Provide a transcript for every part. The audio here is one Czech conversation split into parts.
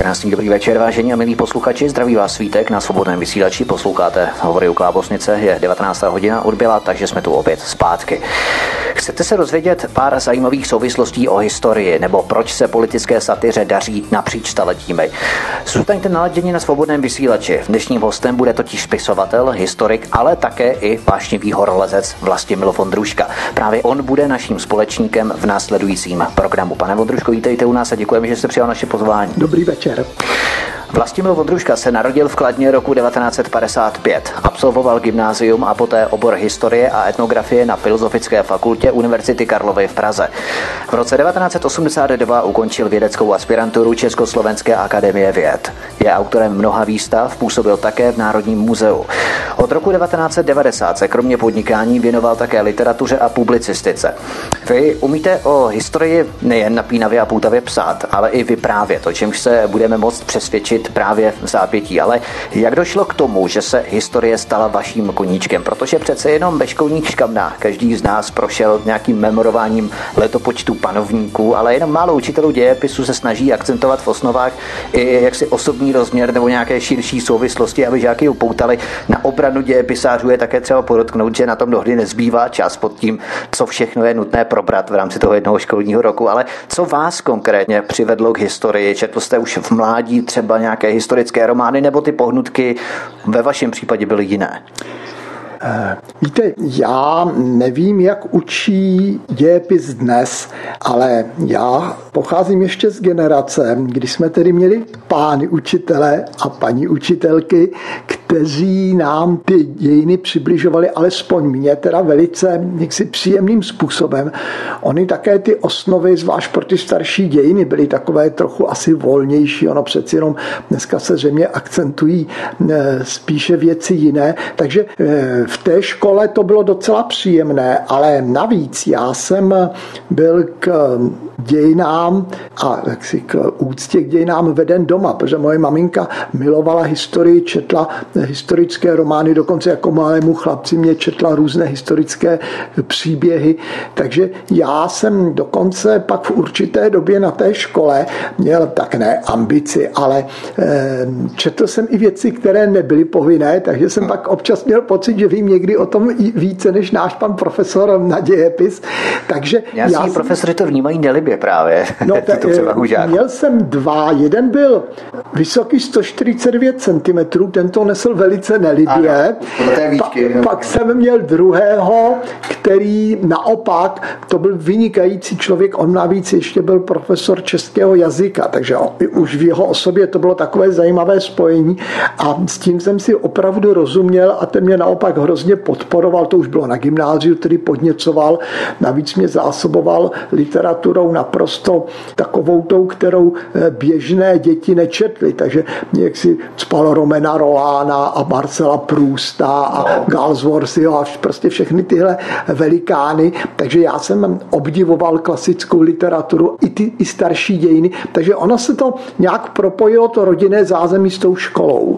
Krásný dobrý večer, vážení a milí posluchači. Zdraví vás Svítek na Svobodném vysílači. Posloucháte Hovory u Klábosnice, je 19. hodina odbyla, takže jsme tu opět zpátky. Chcete se dozvědět pár zajímavých souvislostí o historii nebo proč se politické satyře daří napříč staletími? Zůstaňte naladěni na Svobodném vysílači. Dnešním hostem bude totiž spisovatel, historik, ale také i vášnivý horolezec Vlastimil Vondruška. Právě on bude naším společníkem v následujícím programu. Pane Vondruško, vítejte u nás a děkujeme, že jste přijal naše pozvání. Dobrý večer. Vlastimil Vondruška se narodil v Kladně roku 1955. Absolvoval gymnázium a poté obor historie a etnografie na Filozofické fakultě Univerzity Karlovy v Praze. V roce 1982 ukončil vědeckou aspiranturu Československé akademie věd. Je autorem mnoha výstav, působil také v Národním muzeu. Od roku 1990 se kromě podnikání věnoval také literatuře a publicistice. Vy umíte o historii nejen napínavě a poutavě psát, ale i vyprávět, o čemž se budeme moct přesvědčit právě v zápětí. Ale jak došlo k tomu, že se historie stala vaším koníčkem? Protože přece jenom ve školních škamnách každý z nás prošel nějakým memorováním letopočtu panovníků, ale jenom málo učitelů dějepisu se snaží akcentovat v osnovách i jaksi osobní rozměr nebo nějaké širší souvislosti, aby žáky upoutali. Na obranu dějepisářů je také třeba podotknout, že na tom mnohdy nezbývá čas pod tím, co všechno je nutné probrat v rámci toho jednoho školního roku. Ale co vás konkrétně přivedlo k historii? Četl jste už v mládí třeba nějaké historické romány, nebo ty pohnutky ve vašem případě byly jiné? Víte, já nevím, jak učí dějepis dnes, ale já pocházím ještě z generace, kdy jsme tedy měli pány učitele a paní učitelky, kteří nám ty dějiny přibližovali, alespoň mě teda velice jaksi příjemným způsobem. Oni také ty osnovy, zvlášť pro ty starší dějiny, byly takové trochu asi volnější. Ono přeci jenom dneska se zřejmě akcentují spíše věci jiné, takže v té škole to bylo docela příjemné, ale navíc já jsem byl k dějinám a k úctě k dějinám veden doma, protože moje maminka milovala historii, četla historické romány, dokonce jako malému chlapci mě četla různé historické příběhy, takže já jsem dokonce pak v určité době na té škole měl tak ne ambici, ale četl jsem i věci, které nebyly povinné, takže jsem pak občas měl pocit, že vím někdy o tom více než náš pan profesor na dějepis. Takže profesoři to vnímají nelibě právě. No, měl jsem dva. Jeden byl vysoký 149 cm, ten to nesl velice nelibě. Pak jsem měl druhého, který naopak, to byl vynikající člověk, on navíc ještě byl profesor českého jazyka, takže už v jeho osobě to bylo takové zajímavé spojení a s tím jsem si opravdu rozuměl a ten mě naopak hrozně podporoval, to už bylo na gymnáziu, který podněcoval, navíc mě zásoboval literaturou naprosto takovou tou, kterou běžné děti nečetly, takže jak si cpal Romana Rolána a Marcela Prousta a Galsworthyho a prostě všechny tyhle velikány, takže já jsem obdivoval klasickou literaturu i starší dějiny, takže ono se to nějak propojilo, to rodinné zázemí s tou školou.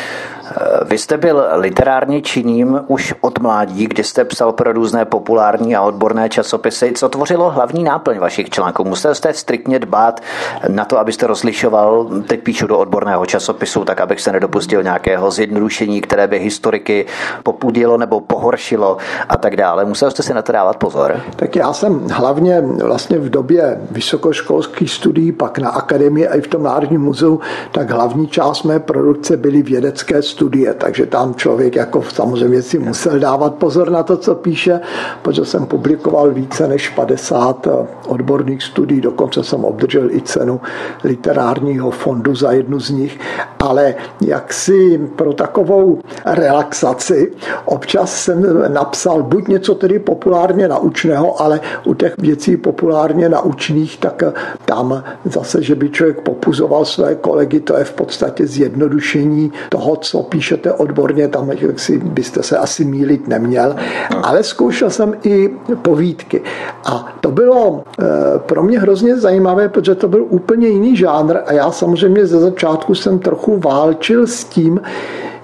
Vy jste byl literárně činným už od mládí, kdy jste psal pro různé populární a odborné časopisy. Co tvořilo hlavní náplň vašich článků? Musel jste striktně dbát na to, abyste rozlišoval, teď píšu do odborného časopisu, tak abych se nedopustil nějakého zjednodušení, které by historiky popudilo nebo pohoršilo a tak dále. Musel jste si na to dávat pozor? Tak já jsem hlavně vlastně v době vysokoškolských studií, pak na akademii a i v tom Národním muzeu, tak hlavní část mé produkce byly vědecké studie, takže tam člověk jako samozřejmě si musel dávat pozor na to, co píše, protože jsem publikoval více než 50 odborných studií, dokonce jsem obdržel i cenu literárního fondu za jednu z nich, ale jaksi pro takovou relaxaci občas jsem napsal buď něco tedy populárně naučného, ale u těch věcí populárně naučných, tak tam zase, že by člověk popuzoval své kolegy, to je v podstatě zjednodušení toho, co píšete odborně, tam byste se asi mýlit neměl, ale zkoušel jsem i povídky. A to bylo pro mě hrozně zajímavé, protože to byl úplně jiný žánr a já samozřejmě ze začátku jsem trochu válčil s tím,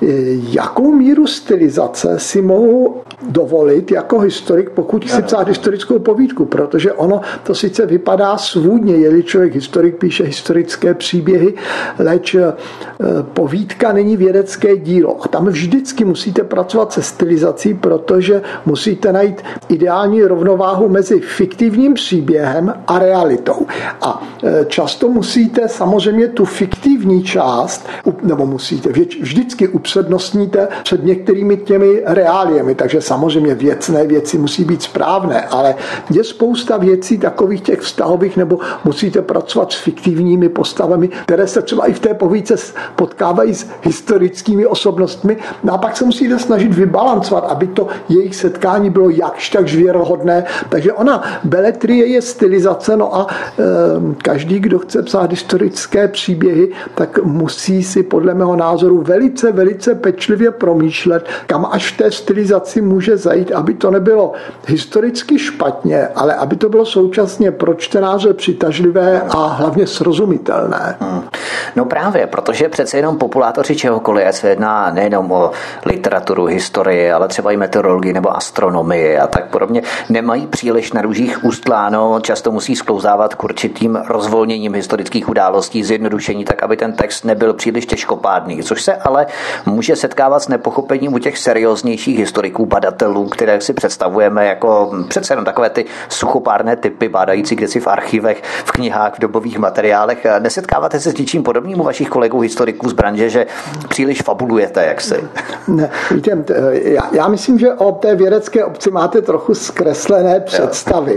jakou míru stylizace si mohu dovolit jako historik, pokud chci psát historickou povídku, protože ono to sice vypadá svůdně, je-li člověk historik, píše historické příběhy, leč povídka není vědecké dílo. A tam vždycky musíte pracovat se stylizací, protože musíte najít ideální rovnováhu mezi fiktivním příběhem a realitou. A často musíte samozřejmě tu fiktivní část, nebo musíte, vždycky upřednostníte před některými těmi reáliemi, takže samozřejmě věcné věci musí být správné, ale je spousta věcí takových těch vztahových, nebo musíte pracovat s fiktivními postavami, které se třeba i v té povídce potkávají s historickými osobnostmi, no a pak se musíte snažit vybalancovat, aby to jejich setkání bylo jakž tak věrohodné. Takže ona beletrie je stylizace, no a každý, kdo chce psát historické příběhy, tak musí si podle mého názoru velice, velice pečlivě promýšlet, kam až v té stylizaci může zajít, aby to nebylo historicky špatně, ale aby to bylo současně pro čtenáře přitažlivé a hlavně srozumitelné. No právě, protože přece jenom populátoři čehokoliv se jedná nejenom o literaturu, historii, ale třeba i meteorologii nebo astronomii a tak podobně, nemají příliš na růžích ustláno, často musí sklouzávat k určitým rozvolněním historických událostí, zjednodušení, tak aby ten text nebyl příliš těžkopádný, což se ale může setkávat s nepochopením u těch serióznějších historiků, badatelů, které si představujeme jako přece jenom takové ty suchopárné typy bádající kdesi v archivech, v knihách, v dobových materiálech. Nesetkáváte se s něčím podobným u vašich kolegů historiků z branže, že příliš fabulujete, jak si? Ne, víte, já myslím, že o té vědecké obci máte trochu zkreslené představy.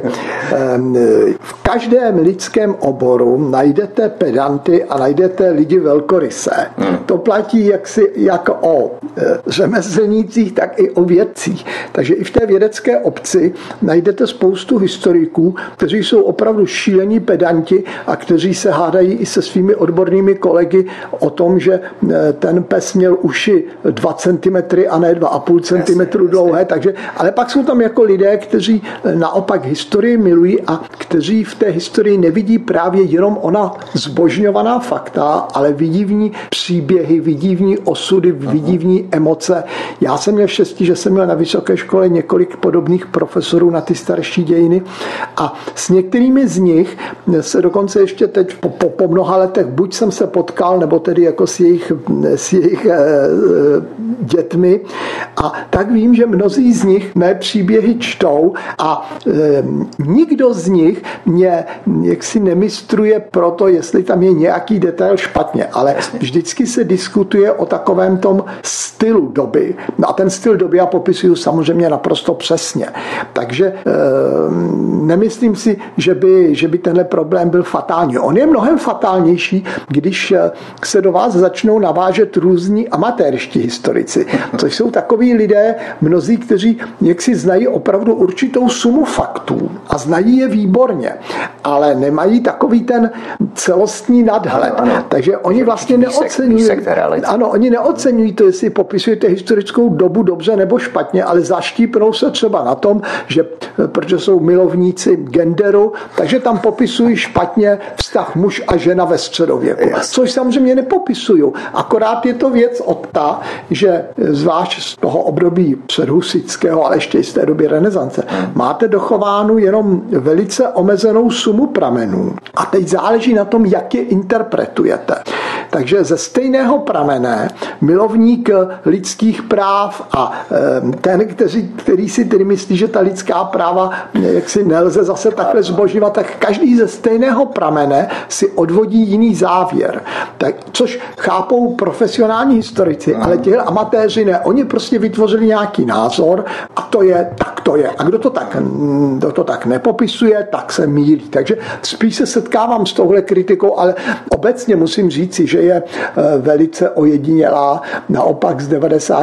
V každém lidském oboru najdete pedanty a najdete lidi velkorysé. To platí jak o řemeslnících, tak i o vědcích. Takže i v té vědecké obci najdete spoustu historiků, kteří jsou opravdu šílení pedanti a kteří se hádají i se svými odbornými kolegy o tom, že ten pes měl uši 2 cm a ne 2,5 cm dlouhé. Takže, ale pak jsou tam jako lidé, kteří naopak historii milují a kteří v té historii nevidí právě jenom ona zbožňovaná fakta, ale vidí v ní příběhy, vidí v ní osudy, vidí v ní emoce. Já jsem měl štěstí, že jsem měl na vysoké škole několik podobných profesorů na ty starší dějiny a s některými z nich se dokonce ještě teď po mnoha letech buď jsem se potkal, nebo tedy jako s jejich dětmi a tak vím, že mnozí z nich mé příběhy čtou a nikdo z nich mě jaksi nemistruje proto, jestli tam je nějaký detail špatně, ale vždycky se diskutuje o takovém tom stylu doby. No a ten styl doby já popisuju samozřejmě naprosto přesně. Takže nemyslím si, že by tenhle problém byl fatální. On je mnohem fatálnější, když se do vás začnou navážet různí amatérští historici, což jsou takoví lidé, mnozí, kteří jaksi znají opravdu určitou sumu faktů a znají je výborně, ale nemají takový ten celostní nadhled. Takže oni vlastně neoceňují. Ano, oni neoceňují to, jestli popisujete historickou dobu dobře nebo špatně, ale zaštípnou se třeba na tom, že protože jsou milovníci genderu, takže tam popisují špatně vztah muž a žena ve středověku. Což samozřejmě nepopisuju. Akorát je to věc od ta, že zvlášť z toho období předhusického, ale ještě i z té doby renesance, máte dochovánu jenom velice omezenou sumu pramenů. A teď záleží na tom, jak je interpretujete. Takže ze stejného pramene milovník lidských práv a ten, který si tedy myslí, že ta lidská práva jaksi nelze zase takhle zbožňovat, tak každý ze stejného pramene si odvodí jiný závěr. Tak, což chápou profesionální historici, ale tihle amatéři ne. Oni prostě vytvořili nějaký názor a to je, tak to je. A kdo to tak nepopisuje, tak se mýlí. Takže spíš se setkávám s touhle kritikou, ale obecně musím říci, že je velice ojedinělá. Naopak z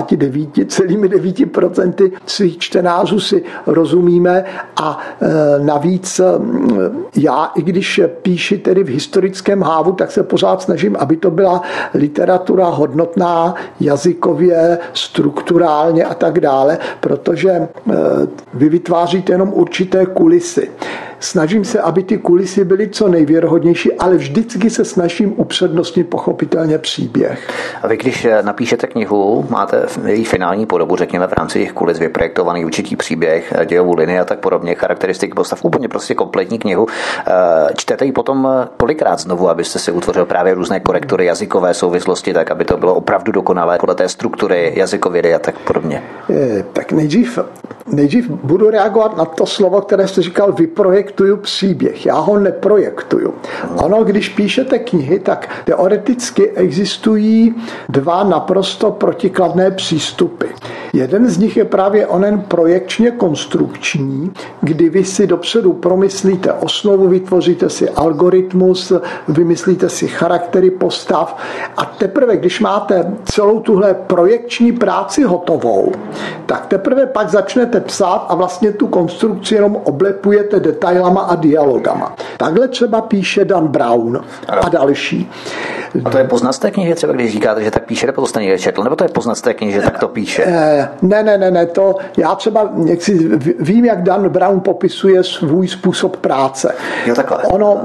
99,9% svých čtenářů si rozumíme a navíc já, i když píši tedy v historickém hávu, tak se pořád snažím, aby to byla literatura hodnotná, jazykově, strukturálně a tak dále, protože vy vytváříte jenom určité kulisy. snažím se, aby ty kulisy byly co nejvěrohodnější, ale vždycky se snažím upřednostnit pochopitelně příběh. A vy, když napíšete knihu, máte její finální podobu, řekněme v rámci těch kulis vyprojektovaný určitý příběh, dějovou linii a tak podobně, charakteristiky postav, úplně prostě kompletní knihu. Čtete ji potom kolikrát znovu, abyste si utvořil právě různé korektury, jazykové souvislosti, tak aby to bylo opravdu dokonalé podle té struktury jazykovědy a tak podobně? Tak nejdřív budu reagovat na to slovo, které jste říkal, vyprojektuju příběh. Já ho neprojektuju. Ono, když píšete knihy, tak teoreticky existují dva naprosto protikladné přístupy. Jeden z nich je právě onen projekčně konstrukční, kdy vy si dopředu promyslíte osnovu, vytvoříte si algoritmus, vymyslíte si charaktery postav a teprve, když máte celou tuhle projekční práci hotovou, tak teprve pak začnete psát a vlastně tu konstrukci jenom oblepujete detailama a dialogama. Takhle třeba píše Dan Brown a další. A to je poznat z té knihy, třeba když říkáte, že tak píše, nebo to jste někde četl, nebo to je poznat z té knihy, že tak to píše? Ne, to já třeba vím, jak Dan Brown popisuje svůj způsob práce. Jo, takhle.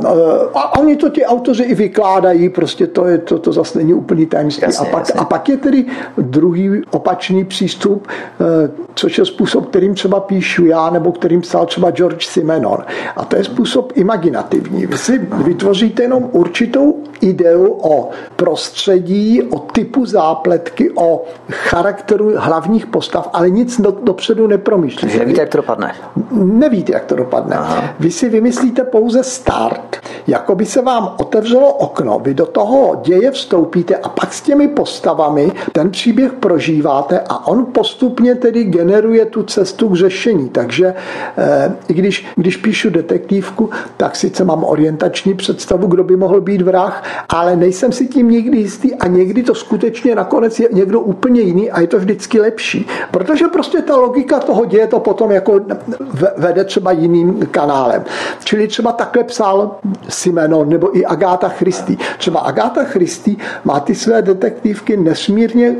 A oni to ti autoři i vykládají, prostě to zase není úplný tajemství. Jasně. A pak je tedy druhý opačný přístup, což je způsob, kterým třeba píšu já, nebo kterým psal třeba George Simenon. A to je způsob imaginativní. Vy si vytvoříte jenom určitou ideu o prostředí, o typu zápletky, o charakteru hlavních postav, ale nic dopředu nepromýšlíte. Takže nevíte, jak to dopadne. Nevíte, jak to dopadne. Aha. Vy si vymyslíte pouze start, jako by se vám otevřelo okno, vy do toho děje vstoupíte a pak s těmi postavami ten příběh prožíváte a on postupně tedy generuje tu cestu k řešení. Takže i když píšu detektivku, tak sice mám orientační představu, kdo by mohl být vrah, ale nejsem si tím nikdy jistý a někdy to skutečně nakonec je někdo úplně jiný a je to vždycky lepší. Protože prostě ta logika toho děje to potom jako vede třeba jiným kanálem. Čili třeba takhle psal Simenon nebo i Agatha Christie. Třeba Agatha Christie má ty své detektivky nesmírně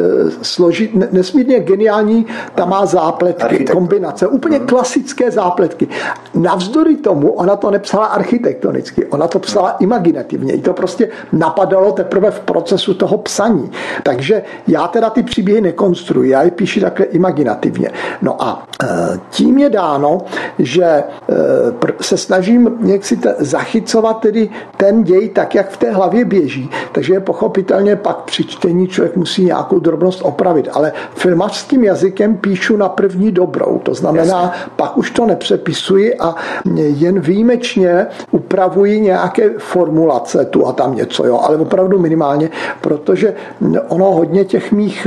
nesmírně geniální, tam má zápletky, kombinace, úplně klasické zápletky. Navzdory tomu ona to nepsala architektonicky, ona to psala imaginativně. I to prostě napadalo teprve v procesu toho psaní. Takže já teda ty příběhy nekonstruuji, já je píši takhle imaginativně. No a tím je dáno, že se snažím jaksi zachycovat tedy ten děj tak, jak v té hlavě běží. Takže pochopitelně pak při čtení člověk musí nějakou drobnost opravit. Ale filmařským jazykem píšu na první dobrou. To znamená, pak už to nepřepisuji a jen výjimečně upravuji nějaké formulace, tu a tam něco, jo, ale opravdu minimálně, protože ono hodně těch mých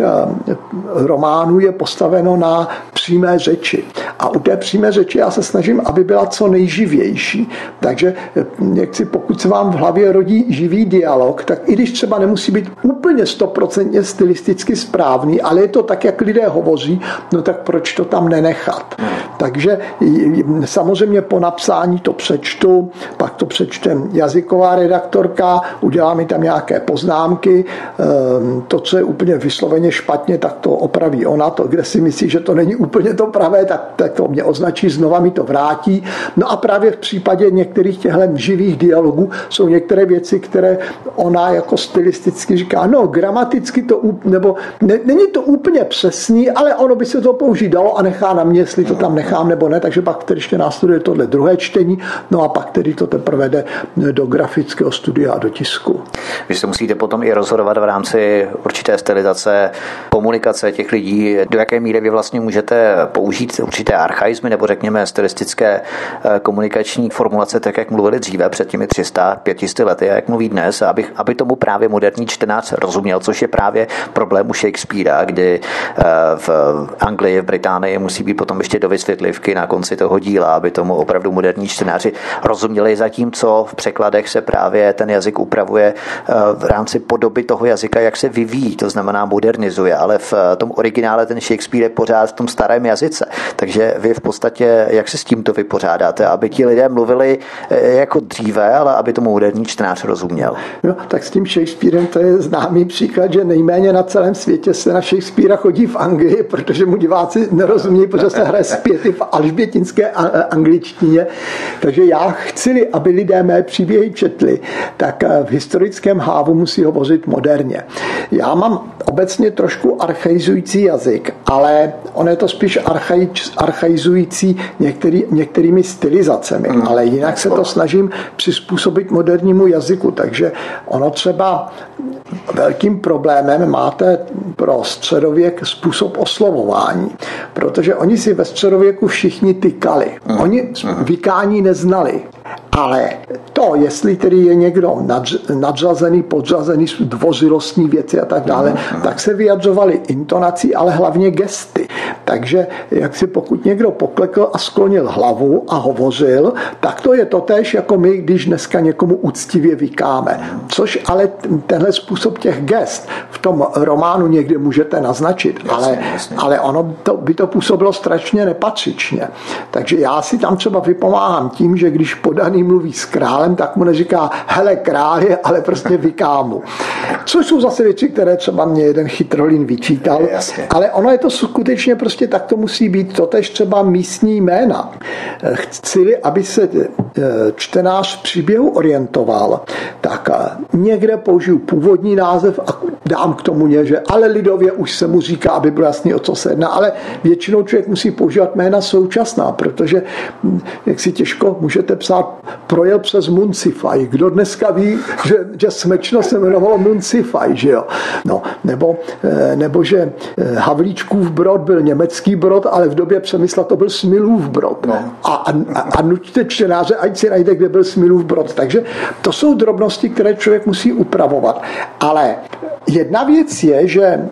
románů je postaveno na přímé řeči. A u té přímé řeči já se snažím, aby byla co nejživější. Takže pokud se vám v hlavě rodí živý dialog, tak i když třeba nemusí být úplně 100% stylisticky správný, ale je to tak, jak lidé hovoří, no tak proč to tam nenechat? Takže samozřejmě po napsání to přečtu, pak to přečte jazyková redaktorka, udělá mi tam nějaké poznámky, to, co je úplně vysloveně špatně, tak to opraví ona, to, kde si myslí, že to není úplně to pravé, tak to mě označí, znova mi to vrátí. No a právě v případě některých těchto živých dialogů jsou některé věci, které ona jako stylisticky říká, no gramaticky to, nebo není to úplně přesný, ale ono by se to použít dalo a nechá na mě, jestli to tam nechám nebo ne, takže pak tedy ještě následuje tohle druhé čtení, no a pak tedy to teprve jde do grafického studia a do tisku. Vy se musíte potom i rozhodovat v rámci určité stylizace, komunikace těch lidí, do jaké míry vy vlastně můžete použít určité archaizmy nebo řekněme stylistické komunikační formulace, tak jak mluvili dříve před těmi 300-500 lety a jak mluví dnes, aby tomu právě moderní čtenář rozuměl, což je právě problém u Shakespearea, kdy v Anglii, v Británii musí být potom ještě dovysvětlivky na konci toho díla, aby tomu opravdu moderní čtenáři rozuměli, zatímco v překladech se právě ten jazyk upravuje v rámci podoby toho jazyka, jak se vyvíjí, to znamená modernizuje, ale v tom originále ten Shakespeare je pořád v tom starém jazyce. Takže vy v podstatě, jak se s tímto vypořádáte, aby ti lidé mluvili jako dříve, ale aby tomu moderní čtenář rozuměl? No, tak s tím Shakespearem to je známý příklad, že nejméně na celém světě se na Shakespearea chodí v Anglii, protože mu diváci nerozumí, protože se hraje zpěty v alžbětinské angličtině. Takže já chci, aby lidé mé příběhy četli, tak v historickém hávu musí hovořit moderně. Já mám obecně trošku archaizující jazyk, ale on je to spíš archaizující některými stylizacemi, ale jinak se to snažím přizpůsobit modernímu jazyku, takže ono třeba velkým problémem máte pro středověk způsob oslovování, protože oni si ve středověku všichni tykali. Oni vykání neznali. Ale to, jestli tedy je někdo nadřazený, podřazený, dvořilostní věci a tak dále, tak se vyjadřovali intonací, ale hlavně gesty. Takže jak si pokud někdo poklekl a sklonil hlavu a hovořil, tak to je totéž jako my, když dneska někomu úctivě vykáme. Což ale tenhle způsob těch gest v tom románu někde můžete naznačit, ale ono by to působilo strašně nepatřičně. Takže já si tam třeba vypomáhám tím, že když podaný mluví s králem, tak mu neříká hele králi, ale prostě vykámu. Což jsou zase věci, které třeba mě jeden chytrolín vyčítal, ale ono je to skutečně prostě tak to musí být. Totež třeba místní jména. Chci, aby se čtenář v příběhu orientoval, tak někde použiju původní název a dám k tomu že ale lidově už se mu říká, aby bylo jasný, o co se jedná, ale většinou člověk musí používat jména současná, protože jak si těžko můžete psát projel přes Muncify. Kdo dneska ví, že Smečno se jmenovalo Muncify, že jo? No, nebo že Havlíčkův Brod byl německý Brod, ale v době Přemysla to byl Smilův Brod. No. A nuťte čtenáře, ať si najde, kde byl Smilův Brod. Takže to jsou drobnosti, které člověk musí upravovat. Ale jedna věc je, že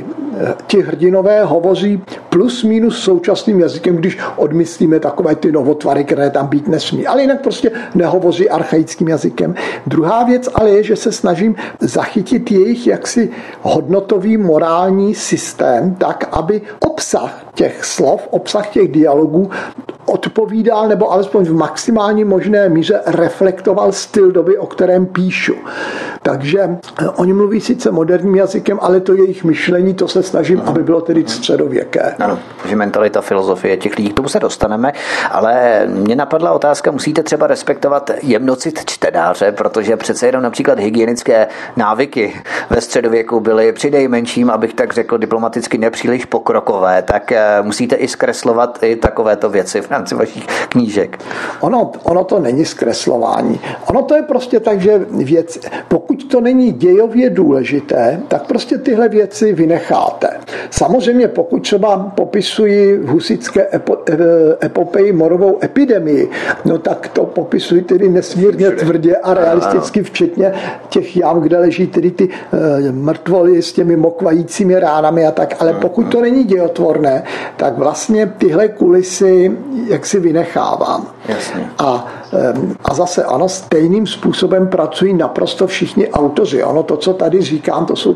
ti hrdinové hovoří plus minus současným jazykem, když odmyslíme takové ty novotvary, které tam být nesmí. Ale jinak prostě nehovoří archaickým jazykem. Druhá věc ale je, že se snažím zachytit jejich jaksi hodnotový morální systém tak, aby obsah těch slov, obsah těch dialogů odpovídal nebo alespoň v maximální možné míře reflektoval styl doby, o kterém píšu. Takže oni mluví sice moderním jazykem, ale to jejich myšlení, to se snažím, aby bylo tedy středověké. Ano, že mentalita, filozofie těch lidí, k tomu se dostaneme, ale mě napadla otázka, musíte třeba respektovat jemnocit čtenáře, protože přece jenom například hygienické návyky ve středověku byly přinejmenším, abych tak řekl diplomaticky, nepříliš pokrokové, tak musíte i zkreslovat i takovéto věci v rámci vašich knížek. Ono to není zkreslování. Ono to je prostě tak, že pokud to není dějově důležité, tak prostě tyhle věci vynecháte. Samozřejmě pokud třeba popisuji v husitské epopeji morovou epidemii, no tak to popisuji tedy nesmírně tvrdě a realisticky, včetně těch jam, kde leží tedy ty mrtvoly s těmi mokvajícími ránami a tak, ale pokud to není dějotvorné, tak vlastně tyhle kulisy jaksi vynechávám. Jasně. A zase ano, stejným způsobem pracují naprosto všichni autoři. Ono to, co tady říkám, to jsou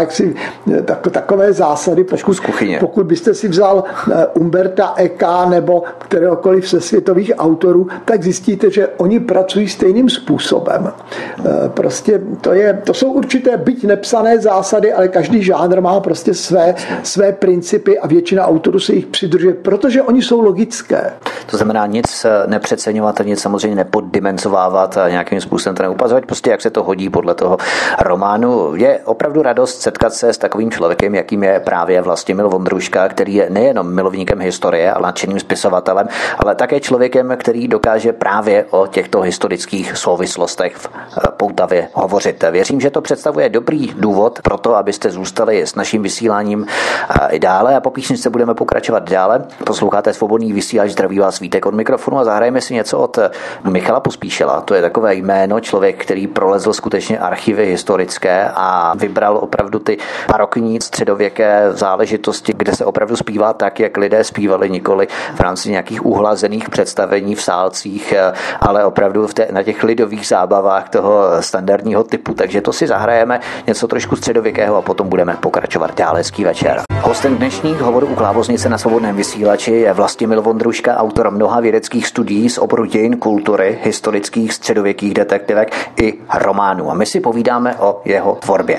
takové zásady. Pokud byste si vzal Umberta Eka nebo kteréhokoliv ze světových autorů, tak zjistíte, že oni pracují stejným způsobem. Prostě to jsou určité byť nepsané zásady, ale každý žánr má prostě své principy a většina autorů se jich přidržuje, protože oni jsou logické. To znamená nic nepřeceňovat, nic samozřejmě nepoddimenzovávat a nějakým způsobem to neupazovat, prostě jak se to hodí podle toho románu. Je opravdu radost setkat se s takovým člověkem, jakým je právě Vlastimil Vondruška, který je nejenom milovníkem historie, ale nadšeným spisovatelem, ale také člověkem, který dokáže právě o těchto historických souvislostech v Poutavě hovořit. Věřím, že to představuje dobrý důvod pro to, abyste zůstali s naším vysíláním i dále a po písničce budeme pokračovat dále. Posloucháte Svobodný vysílač, zdraví vás Vítek od mikrofonu a zahrajeme si něco od Michala Pospíšila. To je takové jméno, člověk, který prolezl skutečně archivy historické a vybral opravdu ty barokní středověké záležitosti, kde se opravdu zpívá tak, jak lidé zpívali, nikoli v rámci nějakých uhlazených představení v sálcích, ale opravdu na těch lidových zábavách toho standardního typu. Takže to si zahrajeme něco trošku středověkého a potom budeme pokračovat dál. Hezký večer. Hostem dnešních hovorů u Klávesnice na Svobodném vysílači je Vlastimil Vondruška, autor mnoha vědeckých studií z oboru dějin, kultury, historických, středověkých detektivek i románů. A my si povídáme o jeho tvorbě.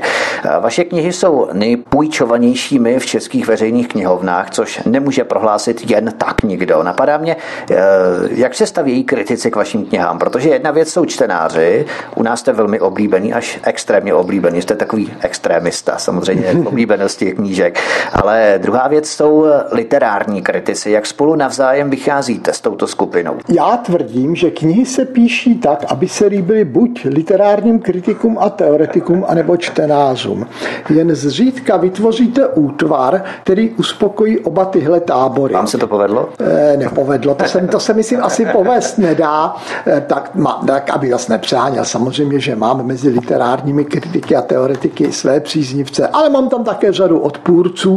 Vaše knihy jsou nejpůjčovanějšími v českých veřejných knihovnách, což nemůže prohlásit jen tak nikdo. Napadá mě, jak se staví kritici k vašim knihám, protože jedna věc jsou čtenáři, u nás jste velmi oblíbený, až extrémně oblíbený, jste takový extrémista, samozřejmě oblíbenosti knížek, ale druhá věc jsou literární kritici. Jak spolu navzájem vycházíte s touto skupinou? Já tvrdím, že knihy se píší tak, aby se líbily buď literárním kritikům a teoretikům, anebo čtenářům. Jen zřídka vytvoříte útvar, který uspokojí oba tyhle tábory. Vám se to povedlo? Nepovedlo, to se myslím asi povést nedá, tak aby vás nepřáněl. Samozřejmě, že mám mezi literárními kritiky a teoretiky své příznivce, ale mám tam také řadu odpůrců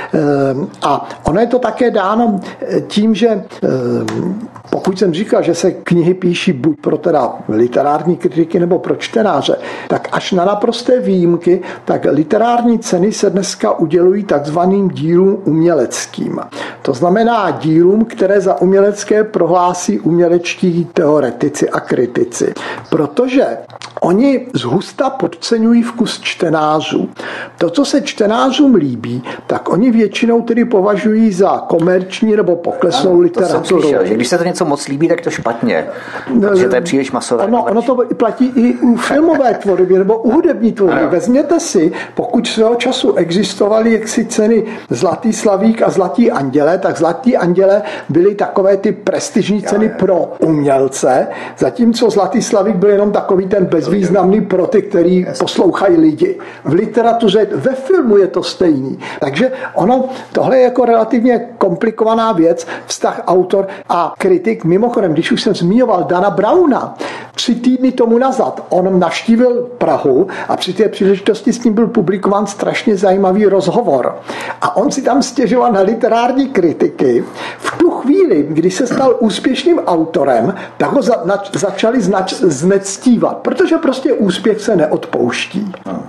a ono je to také dáno tím, že pokud jsem říkal, že se knihy píší buď pro teda literární kritiky nebo pro čtenáře, tak až na naprosté výjimky, tak literární ceny se dneska udělují takzvaným dílům uměleckým. To znamená dílům, které za umělecké prohlásí umělečtí teoretici a kritici. Protože oni zhusta podceňují vkus čtenářů. To, co se čtenářům líbí, tak oni většinou tedy považují za komerční nebo pokleslou literaturu. To jsem slyšel, že když se to něco moc líbí, tak to špatně, protože to je příliš masové. Ono to platí i u filmové tvorby nebo u hudební tvorby. Vezměte si, pokud svého času existovaly jaksi ceny Zlatý slavík a Zlatí anděle, tak Zlatí anděle byly takové ty prestižní ceny pro umělce, zatímco Zlatý slavík byl jenom takový ten bezvýznamný pro ty, který poslouchají lidi. V literatuře, ve filmu je to stejný. Takže tohle je jako relativně komplikovaná věc, vztah autor a kritik. Mimochodem, když už jsem zmiňoval Dana Browna, 3 týdny tomu nazad on navštívil Prahu a při té příležitosti s ním byl publikován strašně zajímavý rozhovor. A on si tam stěžoval na literární kritiky. V tu chvíli, kdy se stal úspěšným autorem, tak ho začali znectívat, protože prostě úspěch se neodpouští.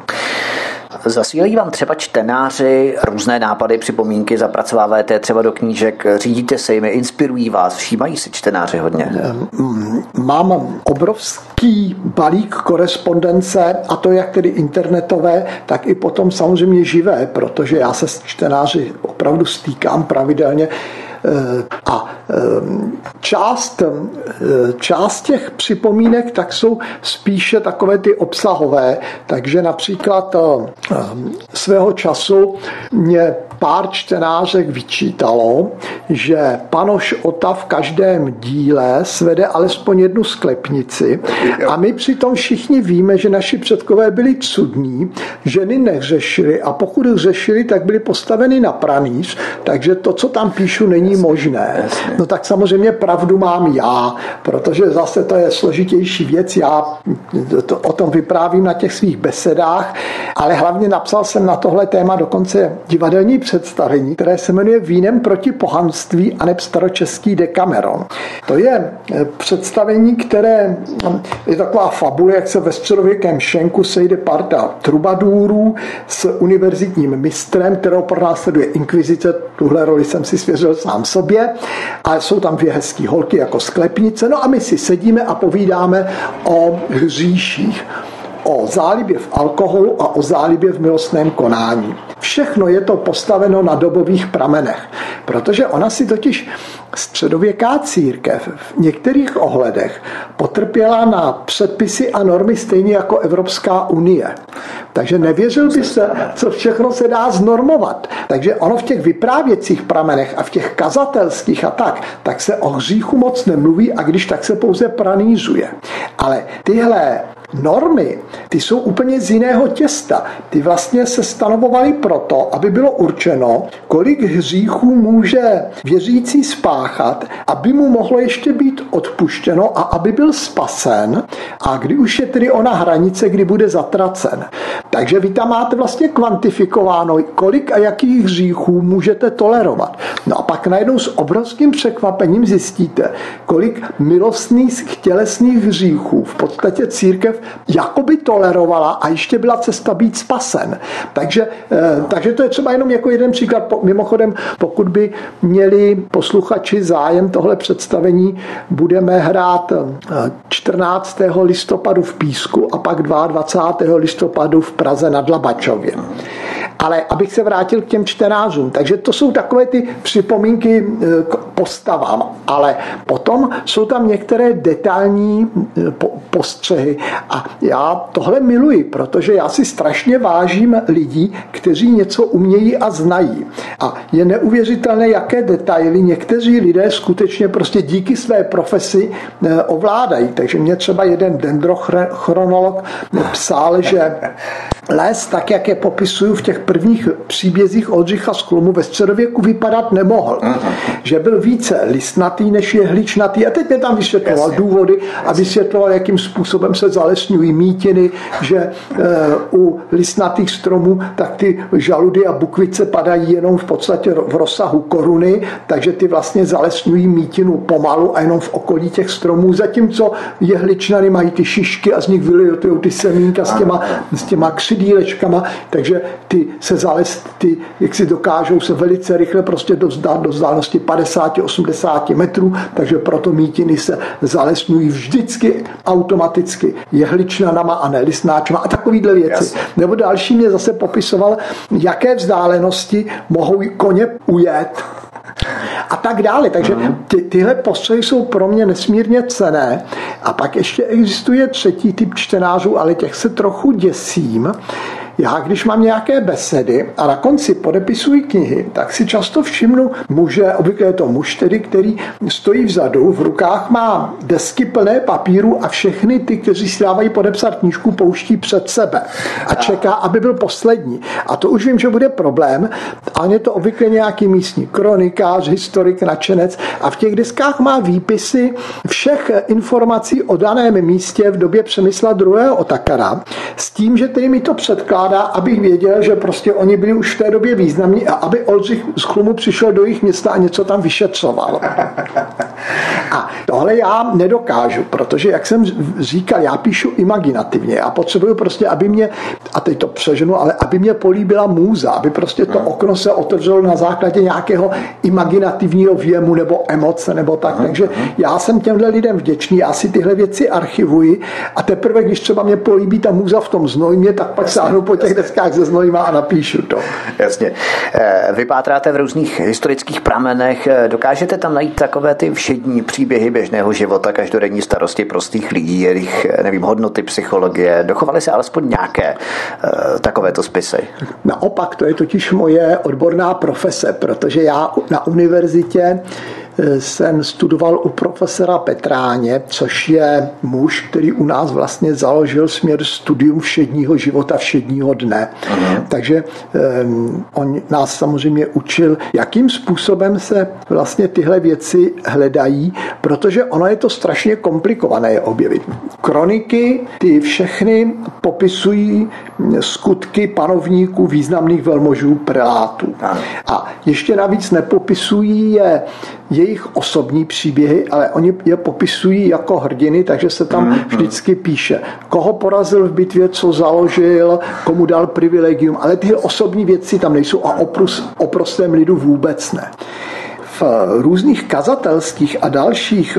Zasílají vám třeba čtenáři různé nápady, připomínky, zapracováváte třeba do knížek, řídíte se jimi, inspirují vás, všímají si čtenáři hodně? Mám obrovský balík korespondence, a to jak tedy internetové, tak i potom samozřejmě živé, protože já se s čtenáři opravdu stýkám pravidelně. A část těch připomínek tak jsou spíše takové ty obsahové, takže například svého času mě pár čtenářek vyčítalo, že Panoš Ota v každém díle svede alespoň jednu sklepnici a my přitom všichni víme, že naši předkové byli cudní, ženy nehřešily a pokud hřešily, tak byly postaveny na pranýř, takže to, co tam píšu, není možné. No tak samozřejmě pravdu mám já, protože zase to je složitější věc, já o tom vyprávím na těch svých besedách, ale hlavně napsal jsem na tohle téma dokonce divadelní představení, které se jmenuje Vínem proti pohanství aneb staročeský Decameron. To je představení, které je taková fabule, jak se ve středověkém šenku sejde parta trubadůrů s univerzitním mistrem, kterou pronásleduje inkvizice. Tuhle roli jsem si svěřil sám sobě. A jsou tam 2 hezký holky jako sklepnice. No a my si sedíme a povídáme o hříších, o zálibě v alkoholu a o zálibě v milostném konání. Všechno je to postaveno na dobových pramenech, protože ona si totiž středověká církev v některých ohledech potrpěla na předpisy a normy stejně jako Evropská unie. Takže nevěřil byste, co všechno se dá znormovat. Takže ono v těch vyprávěcích pramenech a v těch kazatelských a tak se o hříchu moc nemluví a když tak se pouze pranířuje. Ale tyhle normy, ty jsou úplně z jiného těsta. Ty vlastně se stanovovaly proto, aby bylo určeno, kolik hříchů může věřící spáchat, aby mu mohlo ještě být odpuštěno a aby byl spasen a kdy už je tedy ona hranice, kdy bude zatracen. Takže vy tam máte vlastně kvantifikováno, kolik a jakých hříchů můžete tolerovat. No a pak najednou s obrovským překvapením zjistíte, kolik milostných tělesných hříchů v podstatě církev jakoby tolerovala a ještě byla cesta být spasen. Takže to je třeba jenom jako jeden příklad. Mimochodem, pokud by měli posluchači zájem tohle představení, budeme hrát 14. listopadu v Písku a pak 22. listopadu v Praze nad Labačově. Ale abych se vrátil k těm čtenářům, takže to jsou takové ty připomínky k postavám, ale potom jsou tam některé detailní postřehy a já tohle miluji, protože já si strašně vážím lidí, kteří něco umějí a znají. A je neuvěřitelné, jaké detaily někteří lidé skutečně prostě díky své profesi ovládají. Takže mě třeba jeden dendrochronolog psal, že les, tak jak je popisuju v těch prvních příbězích Oldřicha z Chlumu, ve středověku vypadat nemohl. Že byl více listnatý, než jehličnatý. A teď mě tam vysvětloval důvody a vysvětloval, jakým způsobem se zalesňují mítiny, že u listnatých stromů tak ty žaludy a bukvice padají jenom v podstatě v rozsahu koruny, takže ty vlastně zalesňují mítinu pomalu a jenom v okolí těch stromů, zatímco jehličnany mají ty šišky a z nich vylijou ty semínka s těma křidílečkama, takže ty jak si dokážou se velice rychle prostě dostat do vzdálenosti 50-80 metrů, takže proto mítiny se zalesňují vždycky automaticky jehličnanama a ne listnáčema a takovýhle věci. Yes. Nebo další mě zase popisoval, jaké vzdálenosti mohou koně ujet a tak dále. Takže tyhle postřehy jsou pro mě nesmírně cenné. A pak ještě existuje třetí typ čtenářů, ale těch se trochu děsím. Já, když mám nějaké besedy a na konci podepisuji knihy, tak si často všimnu muže, obvykle je to muž tedy, který stojí vzadu, v rukách má desky plné papíru a všechny ty, kteří si dávají podepsat knížku, pouští před sebe a čeká, aby byl poslední. A to už vím, že bude problém, ale je to obvykle nějaký místní kronikář, historik, nadšenec a v těch deskách má výpisy všech informací o daném místě v době Přemysla II. Otakara s tím, že tedy mi to předkládá, abych věděl, že prostě oni byli už v té době významní a aby Oldřich z Chlumu přišel do jejich města a něco tam vyšetřoval. A tohle já nedokážu, protože, jak jsem říkal, já píšu imaginativně. Já potřebuju prostě, aby mě, a teď to přeženu, ale aby mě políbila můza, aby prostě to okno se otevřelo na základě nějakého imaginativního věmu nebo emoce nebo tak. Takže já jsem těmhle lidem vděčný, já si tyhle věci archivuji a teprve, když třeba mě políbí ta můza v tom znojmě, tak pak sáhnu po těch deskách ze znojma a napíšu to. Jasně. Vy pátráte v různých historických pramenech, dokážete tam najít takové ty všední příběhy běžného života, každodenní starosti prostých lidí, jejich, nevím, hodnoty psychologie. Dochovaly se alespoň nějaké takovéto spisy? Naopak, to je totiž moje odborná profese, protože já na univerzitě jsem studoval u profesora Petráně, což je muž, který u nás vlastně založil směr studium všedního života, všedního dne. Takže on nás samozřejmě učil, jakým způsobem se vlastně tyhle věci hledají, protože ono je to strašně komplikované je objevit. Kroniky, ty všechny popisují skutky panovníků, významných velmožů, prelátů. A ještě navíc nepopisují je jejich osobní příběhy, ale oni je popisují jako hrdiny, takže se tam vždycky píše, koho porazil v bitvě, co založil, komu dal privilegium, ale ty osobní věci tam nejsou a o prostém lidu vůbec ne. V různých kazatelských a dalších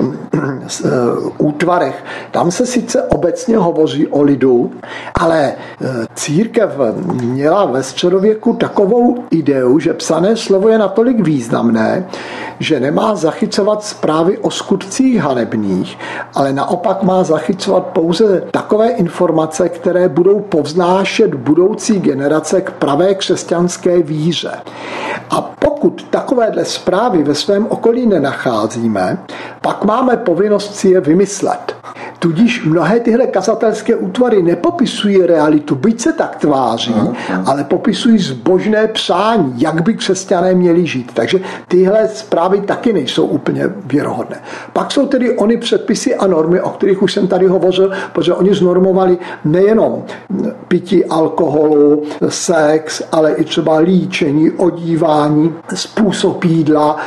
útvarech, tam se sice obecně hovoří o lidu, ale církev měla ve středověku takovou ideu, že psané slovo je natolik významné, že nemá zachycovat zprávy o skutcích hanebných, ale naopak má zachycovat pouze takové informace, které budou povznášet budoucí generace k pravé křesťanské víře. A pokud takovéhle zprávy ve svém okolí nenacházíme, pak máme povinnost si je vymyslet. Tudíž mnohé tyhle kazatelské útvary nepopisují realitu, byť se tak tváří, ale popisují zbožné přání, jak by křesťané měli žít. Takže tyhle zprávy taky nejsou úplně věrohodné. Pak jsou tedy ony předpisy a normy, o kterých už jsem tady hovořil, protože oni znormovali nejenom pití alkoholu, sex, ale i třeba líčení, odívání, způsob jídla,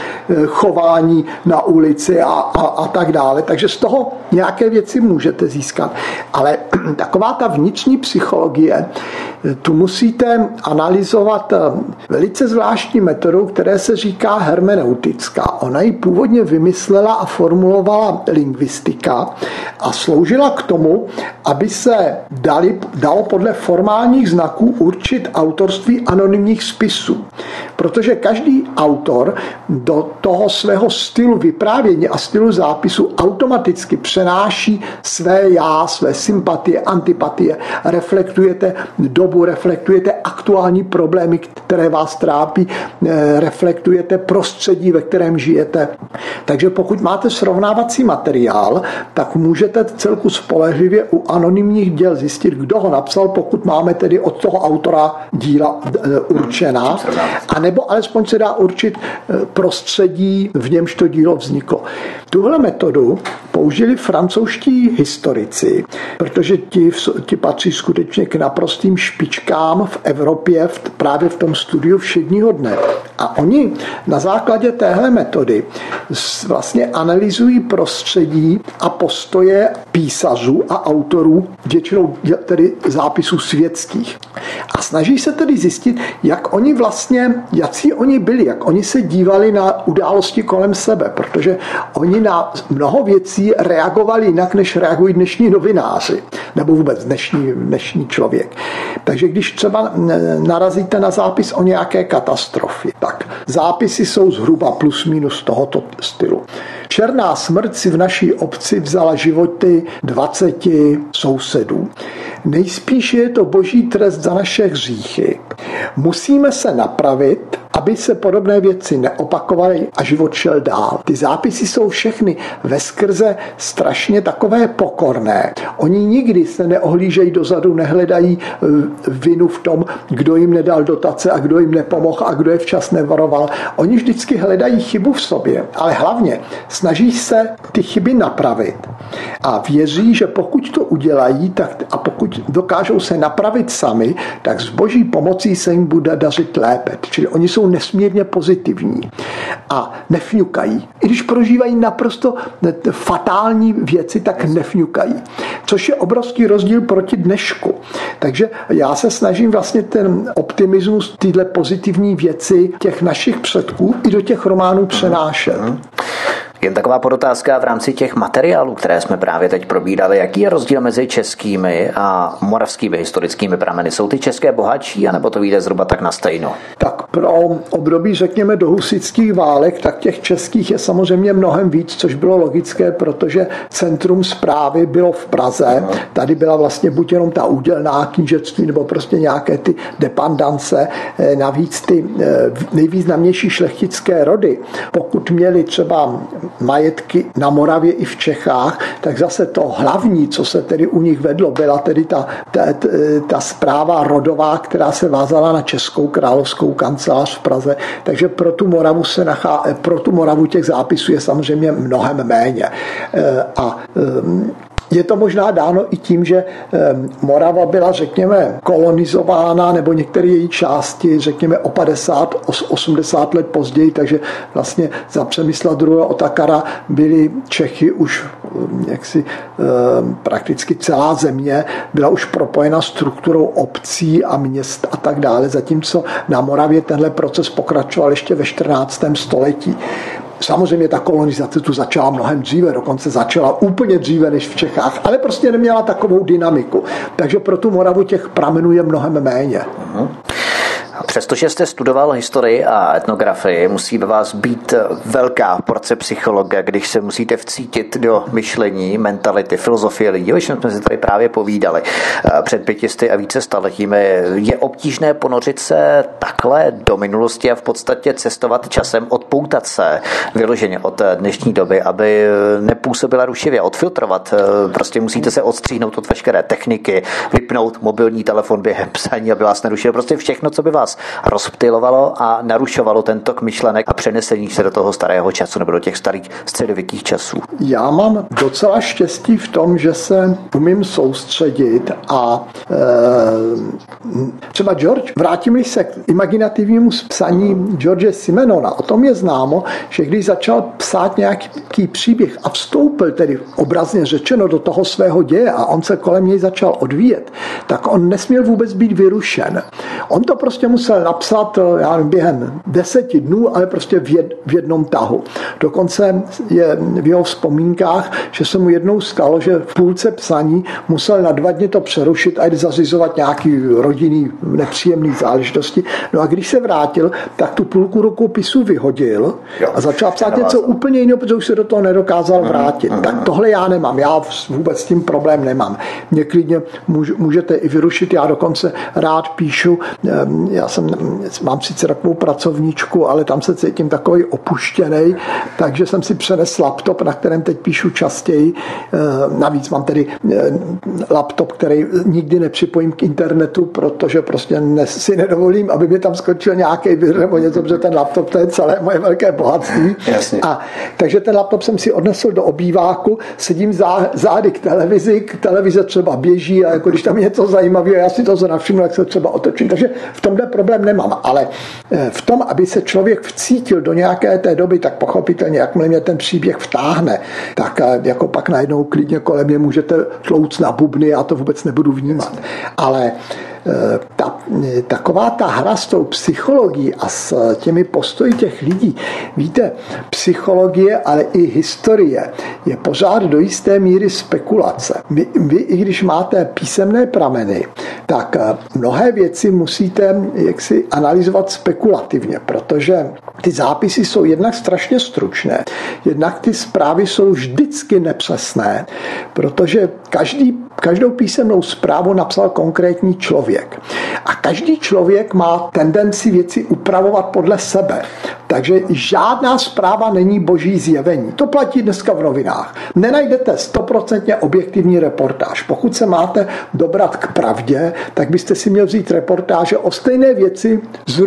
chování na ulici a tak dále. Takže z toho nějaké věci můžete získat. Ale taková ta vnitřní psychologie, tu musíte analyzovat velice zvláštní metodou, které se říká hermeneutická. Ona ji původně vymyslela a formulovala lingvistika a sloužila k tomu, aby se dalo podle formálních znaků určit autorství anonymních spisů. Protože každý autor do toho svého stylu vyprávění a stylu zápisu automaticky přenáší své já, své sympatie, antipatie. Reflektujete dobu, reflektujete aktuální problémy, které vás trápí, reflektujete prostředí, ve kterém žijete. Takže pokud máte srovnávací materiál, tak můžete celku spolehlivě u anonymních děl zjistit, kdo ho napsal, pokud máme tedy od toho autora díla určená, anebo alespoň se dá určit prostředí, v němž to dílo vzniklo. Tuhle metodu použili francouzští historici, protože ti patří skutečně k naprostým špičkám v Evropě právě v tom studiu všedního dne. A oni na základě téhle metody vlastně analyzují prostředí a postoje písařů a autorů, většinou tedy zápisů světských. A snaží se tedy zjistit, jací oni byli, jak oni se dívali na události kolem sebe, protože oni na mnoho věcí reagovali jinak, než reagují dnešní novináři, nebo vůbec dnešní člověk. Takže když třeba narazíte na zápis o nějaké katastrofě, tak zápisy jsou zhruba plus minus tohoto stylu. Černá smrt si v naší obci vzala životy 20 sousedů. Nejspíš je to boží trest za naše hříchy. Musíme se napravit, aby se podobné věci neopakovaly a život šel dál. Ty zápisy jsou všechny veskrze strašně takové pokorné. Oni nikdy se neohlížejí dozadu, nehledají vinu v tom, kdo jim nedal dotace a kdo jim nepomohl a kdo je včas nevaroval. Oni vždycky hledají chybu v sobě, ale hlavně snaží se ty chyby napravit. A věří, že pokud to udělají, a pokud dokážou se napravit sami, tak s boží pomocí se jim bude dařit lépe. Čili oni jsou nesmírně pozitivní a nefňukají. I když prožívají naprosto fatální věci, tak nefňukají. Což je obrovský rozdíl proti dnešku. Takže já se snažím vlastně ten optimismus, tyhle pozitivní věci těch našich předků i do těch románů přenášet. Jen taková podotázka v rámci těch materiálů, které jsme právě teď probírali. Jaký je rozdíl mezi českými a moravskými historickými prameny? Jsou ty české bohatší, anebo to vyjde zhruba tak na stejno? Tak pro období, řekněme, do husitských válek, tak těch českých je samozřejmě mnohem víc, což bylo logické, protože centrum správy bylo v Praze. Tady byla vlastně buď jenom ta údělná knížectví, nebo prostě nějaké ty dependance. Navíc ty nejvýznamnější šlechtické rody, pokud měli třeba majetky na Moravě i v Čechách, tak zase to hlavní, co se tedy u nich vedlo, byla tedy ta správa rodová, která se vázala na Českou královskou kancelář v Praze. Takže pro tu Moravu těch zápisů je samozřejmě mnohem méně. Je to možná dáno i tím, že Morava byla, řekněme, kolonizována, nebo některé její části, řekněme, o 50-80 let později, takže vlastně za Přemysla II. Otakara byli Čechy už prakticky celá země byla už propojena strukturou obcí a měst a tak dále, zatímco na Moravě tenhle proces pokračoval ještě ve 14. století. Samozřejmě ta kolonizace tu začala mnohem dříve, dokonce začala úplně dříve než v Čechách, ale prostě neměla takovou dynamiku. Takže pro tu Moravu těch pramenů je mnohem méně. Přestože jste studoval historii a etnografii, musí ve vás být velká porce psychologa, když se musíte vcítit do myšlení, mentality, filozofie lidí. O čem jsme si tady právě povídali před 500 a více staletími. Je obtížné ponořit se takhle do minulosti a v podstatě cestovat časem, odpoutat se vyloženě od dnešní doby, aby nepůsobila rušivě, odfiltrovat. Prostě musíte se odstříhnout od veškeré techniky, vypnout mobilní telefon během psaní, aby vás nerušil. Prostě všechno, co by vás vás rozptylovalo a narušovalo ten tok myšlenek a přenesení se do toho starého času nebo do těch starých středověkých časů? Já mám docela štěstí v tom, že se umím soustředit a třeba George, vrátím se k imaginativnímu psaní George Simenona. O tom je známo, že když začal psát nějaký příběh a vstoupil tedy obrazně řečeno do toho svého děje a on se kolem něj začal odvíjet, tak on nesměl vůbec být vyrušen. On to prostě musel napsat během 10 dnů, ale prostě v jednom tahu. Dokonce je v jeho vzpomínkách, že se mu jednou stalo, že v půlce psaní musel na 2 dny to přerušit a jít zařizovat nějaký rodinný nepříjemný záležitosti. No a když se vrátil, tak tu půlku rukopisu vyhodil a začal psát něco úplně jiného, protože už se do toho nedokázal vrátit. Tak tohle já nemám. Já vůbec s tím problém nemám. Mě klidně můžete i vyrušit. Já dokonce rád píšu. Mám sice takovou pracovníčku, ale tam se cítím takový opuštěnej, takže jsem si přenesl laptop, na kterém teď píšu častěji. Navíc mám tedy laptop, který nikdy nepřipojím k internetu, protože prostě si nedovolím, aby mi tam skočil nějaký vir nebo něco, protože ten laptop to je celé moje velké bohatství. Takže ten laptop jsem si odnesl do obýváku, sedím zády k televize třeba běží a jako když tam je něco zajímavého, já si to navšimnu, jak se třeba otočím. Takže v tomhle problém nemám, ale v tom, aby se člověk vcítil do nějaké té doby, tak pochopitelně, jakmile mě ten příběh vtáhne, tak jako pak najednou klidně kolem mě můžete tlouct na bubny, já to vůbec nebudu vnímat. Ale taková ta hra s tou psychologií a s těmi postoji těch lidí, víte, psychologie, ale i historie je pořád do jisté míry spekulace. Vy i když máte písemné prameny, tak mnohé věci musíte jaksi analyzovat spekulativně, protože ty zápisy jsou jednak strašně stručné, jednak ty zprávy jsou vždycky nepřesné, protože každou písemnou zprávu napsal konkrétní člověk. A každý člověk má tendenci věci upravovat podle sebe. Takže žádná zpráva není boží zjevení. To platí dneska v novinách. Nenajdete 100% objektivní reportáž. Pokud se máte dobrat k pravdě, tak byste si měl vzít reportáže o stejné věci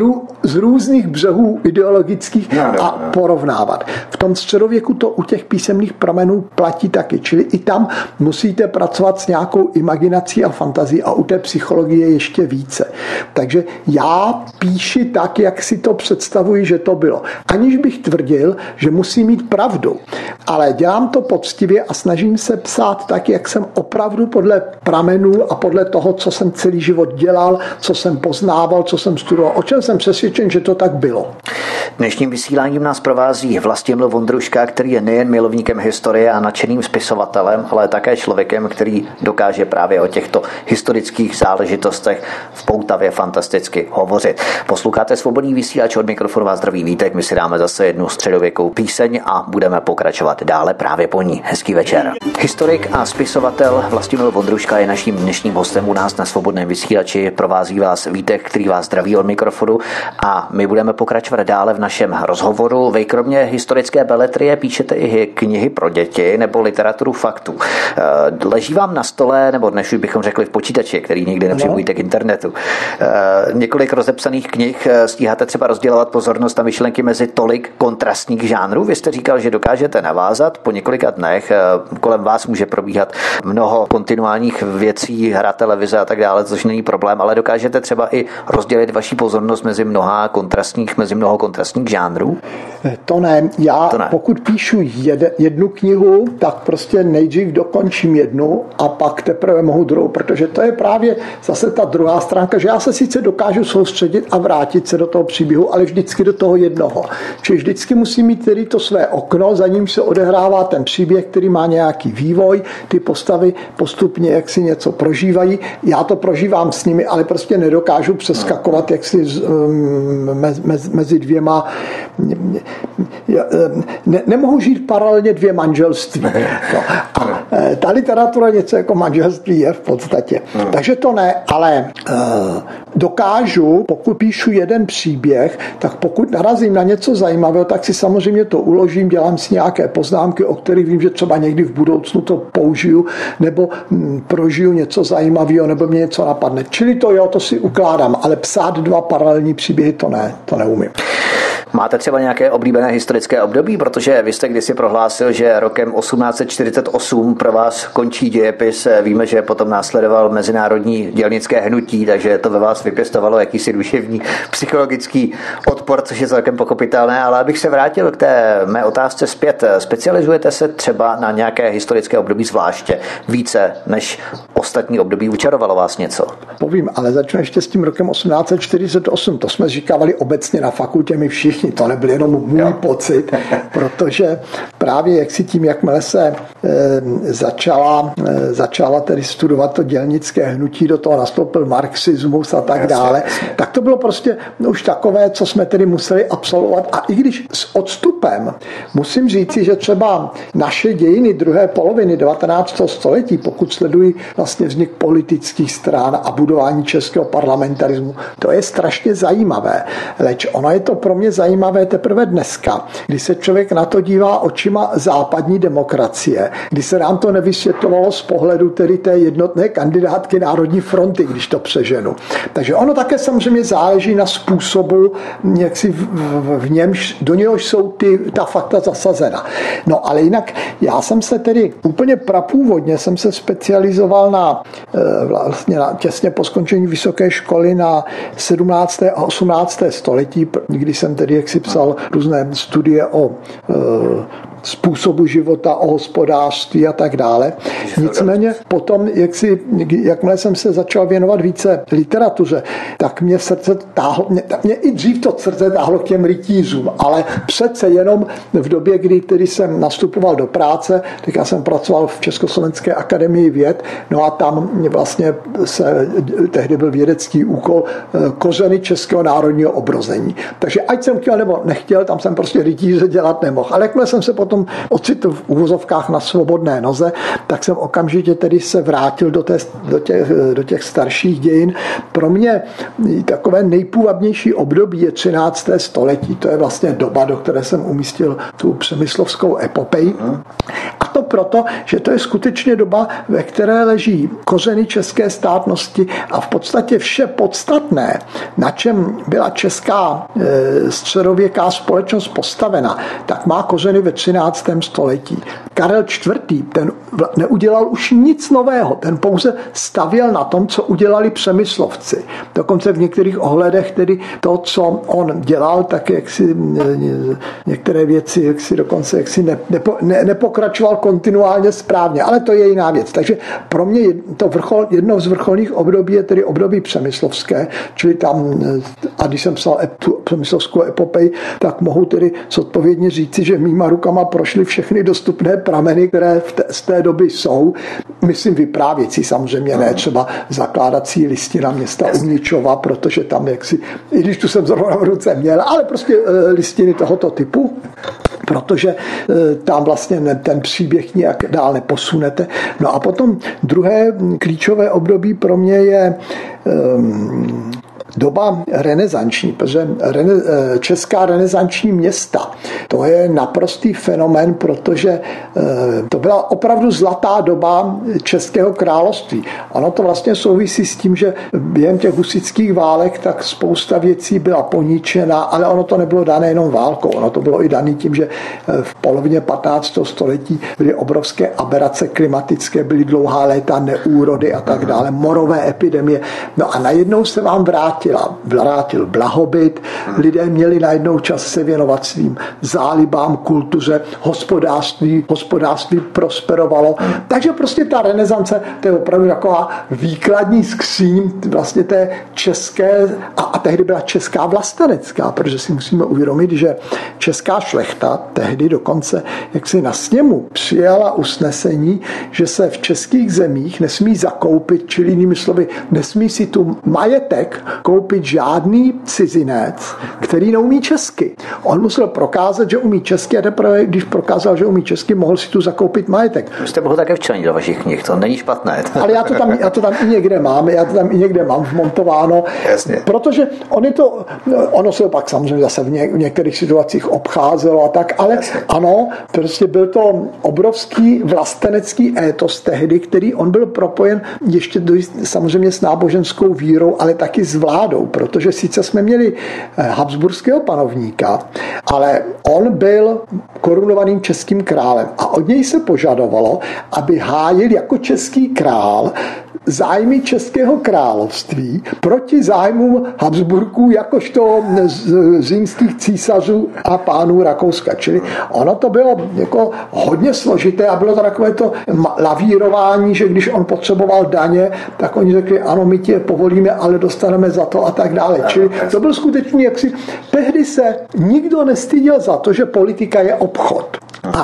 z různých břehů ideologických a porovnávat. V tom středověku to u těch písemných pramenů platí taky. Čili i tam musíte pracovat s nějakou imaginací a fantazí a u té psychologie ještě více. Takže já píši tak, jak si to představuji, že to bylo. Aniž bych tvrdil, že musím mít pravdu. Ale dělám to poctivě a snažím se psát tak, jak jsem opravdu podle pramenů a podle toho, co jsem celý život dělal, co jsem poznával, co jsem studoval, o čem jsem přesvědčen, že to tak bylo. Dnešním vysíláním nás provází Vlastimil Vondruška, který je nejen milovníkem historie a nadšeným spisovatelem, ale také člověkem, který dokáže právě o těchto historických záležitostech v poutavě fantasticky hovořit. Posloucháte Svobodný vysílač, od mikrofonu vás zdraví Vítek, my si dáme zase jednu středověkou píseň a budeme pokračovat dále právě po ní. Hezký večer. Historik a spisovatel Vlastimil Vondruška je naším dnešním hostem u nás na Svobodném vysílači. Provází vás Vítek, který vás zdraví od mikrofonu, a my budeme pokračovat dále v našem rozhovoru. Vy kromě historické beletrie píšete i knihy pro děti nebo literaturu faktů. Leží vám na stole, nebo dnes už bychom řekli v počítači, který nikdy nepřipojíte k internetu, několik rozepsaných knih? Stíháte třeba rozdělovat pozornost a myšlenky mezi tolik kontrastních žánrů? Vy jste říkal, že dokážete navázat po několika dnech. Kolem vás může probíhat mnoho kontinuálních věcí, hra, televize a tak dále, což není problém, ale dokážete třeba i rozdělit vaši pozornost mezi mnoho kontrastních žánrů? To ne. Pokud píšu jednu knihu, tak prostě nejdřív dokončím jednu a pak teprve mohu druhou, protože to je právě zase ta druhá stránka, že já se sice dokážu soustředit a vrátit se do toho příběhu, ale vždycky do toho jednoho. Čili vždycky musím mít tedy to své okno, za ním se odehrává ten příběh, který má nějaký vývoj, ty postavy postupně jak si něco prožívají. Já to prožívám s nimi, ale prostě nedokážu přeskakovat jak si mezi dvěma nemohu žít paralelně dvě manželství. No. A ta literatura něco jako manželství je v podstatě. Takže to ne, ale dokážu, pokud píšu jeden příběh, tak pokud narazím na něco zajímavého, tak si samozřejmě to uložím, dělám si nějaké poznámky, o kterých vím, že třeba někdy v budoucnu to použiju, nebo prožiju něco zajímavého, nebo mě něco napadne. Čili to jo, to si ukládám, ale psát dva paralelní příběhy, to neumím. Máte třeba nějaké oblíbené historické období, protože vy jste kdysi prohlásil, že rokem 1848 pro vás končí dějepis. Víme, že potom následoval mezinárodní dělnické hnutí, takže to ve vás vypěstovalo jakýsi duševní psychologický odpor, což je celkem pochopitelné, ale abych se vrátil k té mé otázce zpět. Specializujete se třeba na nějaké historické období zvláště více než ostatní období? Učarovalo vás něco? Povím, ale začnu ještě s tím rokem 1848. To jsme říkávali obecně na fakultě my všichni. To nebyl jenom můj pocit, protože právě jakmile se začala tedy studovat to dělnické hnutí, do toho nastoupil marxismus a tak dále, tak to bylo prostě už takové, co jsme tedy museli absolvovat. A i když s odstupem musím říci, že třeba naše dějiny druhé poloviny 19. století, pokud sledují vlastně vznik politických stran a budování českého parlamentarismu, to je strašně zajímavé. Leč ono je to pro mě zajímavé teprve dneska, kdy se člověk na to dívá očima západní demokracie, kdy se nám to nevysvětlovalo z pohledu tedy té jednotné kandidátky Národní fronty, když to přeženu. Takže ono také samozřejmě záleží na způsobu, jak si do něhož jsou ta fakta zasazena. No ale jinak já jsem se tedy úplně prapůvodně jsem se specializoval těsně po skončení vysoké školy na 17. a 18. století, kdy jsem tedy psal různé studie o způsobu života, o hospodářství a tak dále. Nicméně potom, jakmile jsem se začal věnovat více literatuře, tak mě srdce táhlo, mě i dřív to srdce táhlo k těm rytířům, ale přece jenom v době, kdy tedy jsem nastupoval do práce, tak já jsem pracoval v Československé akademii věd, no a tam vlastně tehdy byl vědecký úkol kořeny českého národního obrození. Takže ať jsem chtěl nebo nechtěl, tam jsem prostě rytíře dělat nemohl. Ale jakmile jsem se potom ocitl v uvozovkách na svobodné noze, tak jsem okamžitě tedy se vrátil do těch starších dějin. Pro mě takové nejpůvabnější období je 13. století. To je vlastně doba, do které jsem umístil tu přemyslovskou epopeji. A to proto, že to je skutečně doba, ve které leží kořeny české státnosti a v podstatě vše podstatné, na čem byla česká středověká společnost postavena, tak má kořeny ve 13. století. Karel IV. Ten neudělal už nic nového, ten pouze stavěl na tom, co udělali přemyslovci. Dokonce v některých ohledech tedy to, co on dělal, tak některé věci dokonce nepokračoval kontinuálně správně, ale to je jiná věc. Takže pro mě jedno z vrcholných období je tedy období přemyslovské, čili tam, a když jsem psal tu přemyslovskou epopej, tak mohu tedy zodpovědně říci, že mýma rukama prošly všechny dostupné prameny, které z té doby jsou. Myslím vyprávěcí, samozřejmě ne třeba zakládací listina města Uničova, protože tam i když tu jsem zrovna v ruce měl, ale prostě listiny tohoto typu, protože tam vlastně ten příběh nějak dál neposunete. No a potom druhé klíčové období pro mě je doba renesanční, protože česká renesanční města, to je naprostý fenomén, protože to byla opravdu zlatá doba českého království. Ono to vlastně souvisí s tím, že během těch husitských válek tak spousta věcí byla poničena, ale ono to nebylo dané jenom válkou, ono to bylo i dané tím, že v polovině 15. století byly obrovské aberace klimatické, byly dlouhá léta neúrody a tak dále, morové epidemie. No a najednou se vám vrátil blahobyt, lidé měli najednou čas se věnovat svým zálibám, kultuře, hospodářství prosperovalo. Takže prostě ta renesance, to je opravdu taková výkladní skříň vlastně té české, a tehdy byla česká vlastenecká, protože si musíme uvědomit, že česká šlechta tehdy dokonce na sněmu přijala usnesení, že se v českých zemích nesmí zakoupit, čili jinými slovy, nesmí si tu majetek zakoupit žádný cizinec, který neumí česky. On musel prokázat, že umí česky, a teprve, když prokázal, že umí česky, mohl si tu zakoupit majetek. Vy jste mohl také včlenit do vašich knih, to není špatné. Ale já to tam i někde mám vmontováno. Jasně. Protože ono se pak samozřejmě zase v některých situacích obcházelo a tak, ale jasně. Ano, prostě byl to obrovský vlastenecký étos tehdy, který on byl propojen ještě samozřejmě s náboženskou vírou, ale taky s vládou, protože sice jsme měli habsburského panovníka, ale on byl korunovaným českým králem a od něj se požadovalo, aby hájil jako český král zájmy Českého království proti zájmům Habsburků jakožto římských císařů a pánů Rakouska. Čili ono to bylo jako hodně složité a bylo to takové to lavírování, že když on potřeboval daně, tak oni řekli, ano, my ti je povolíme, ale dostaneme za to a tak dále. Čili to byl skutečně jaksi, tehdy se nikdo nestyděl za to, že politika je obchod. A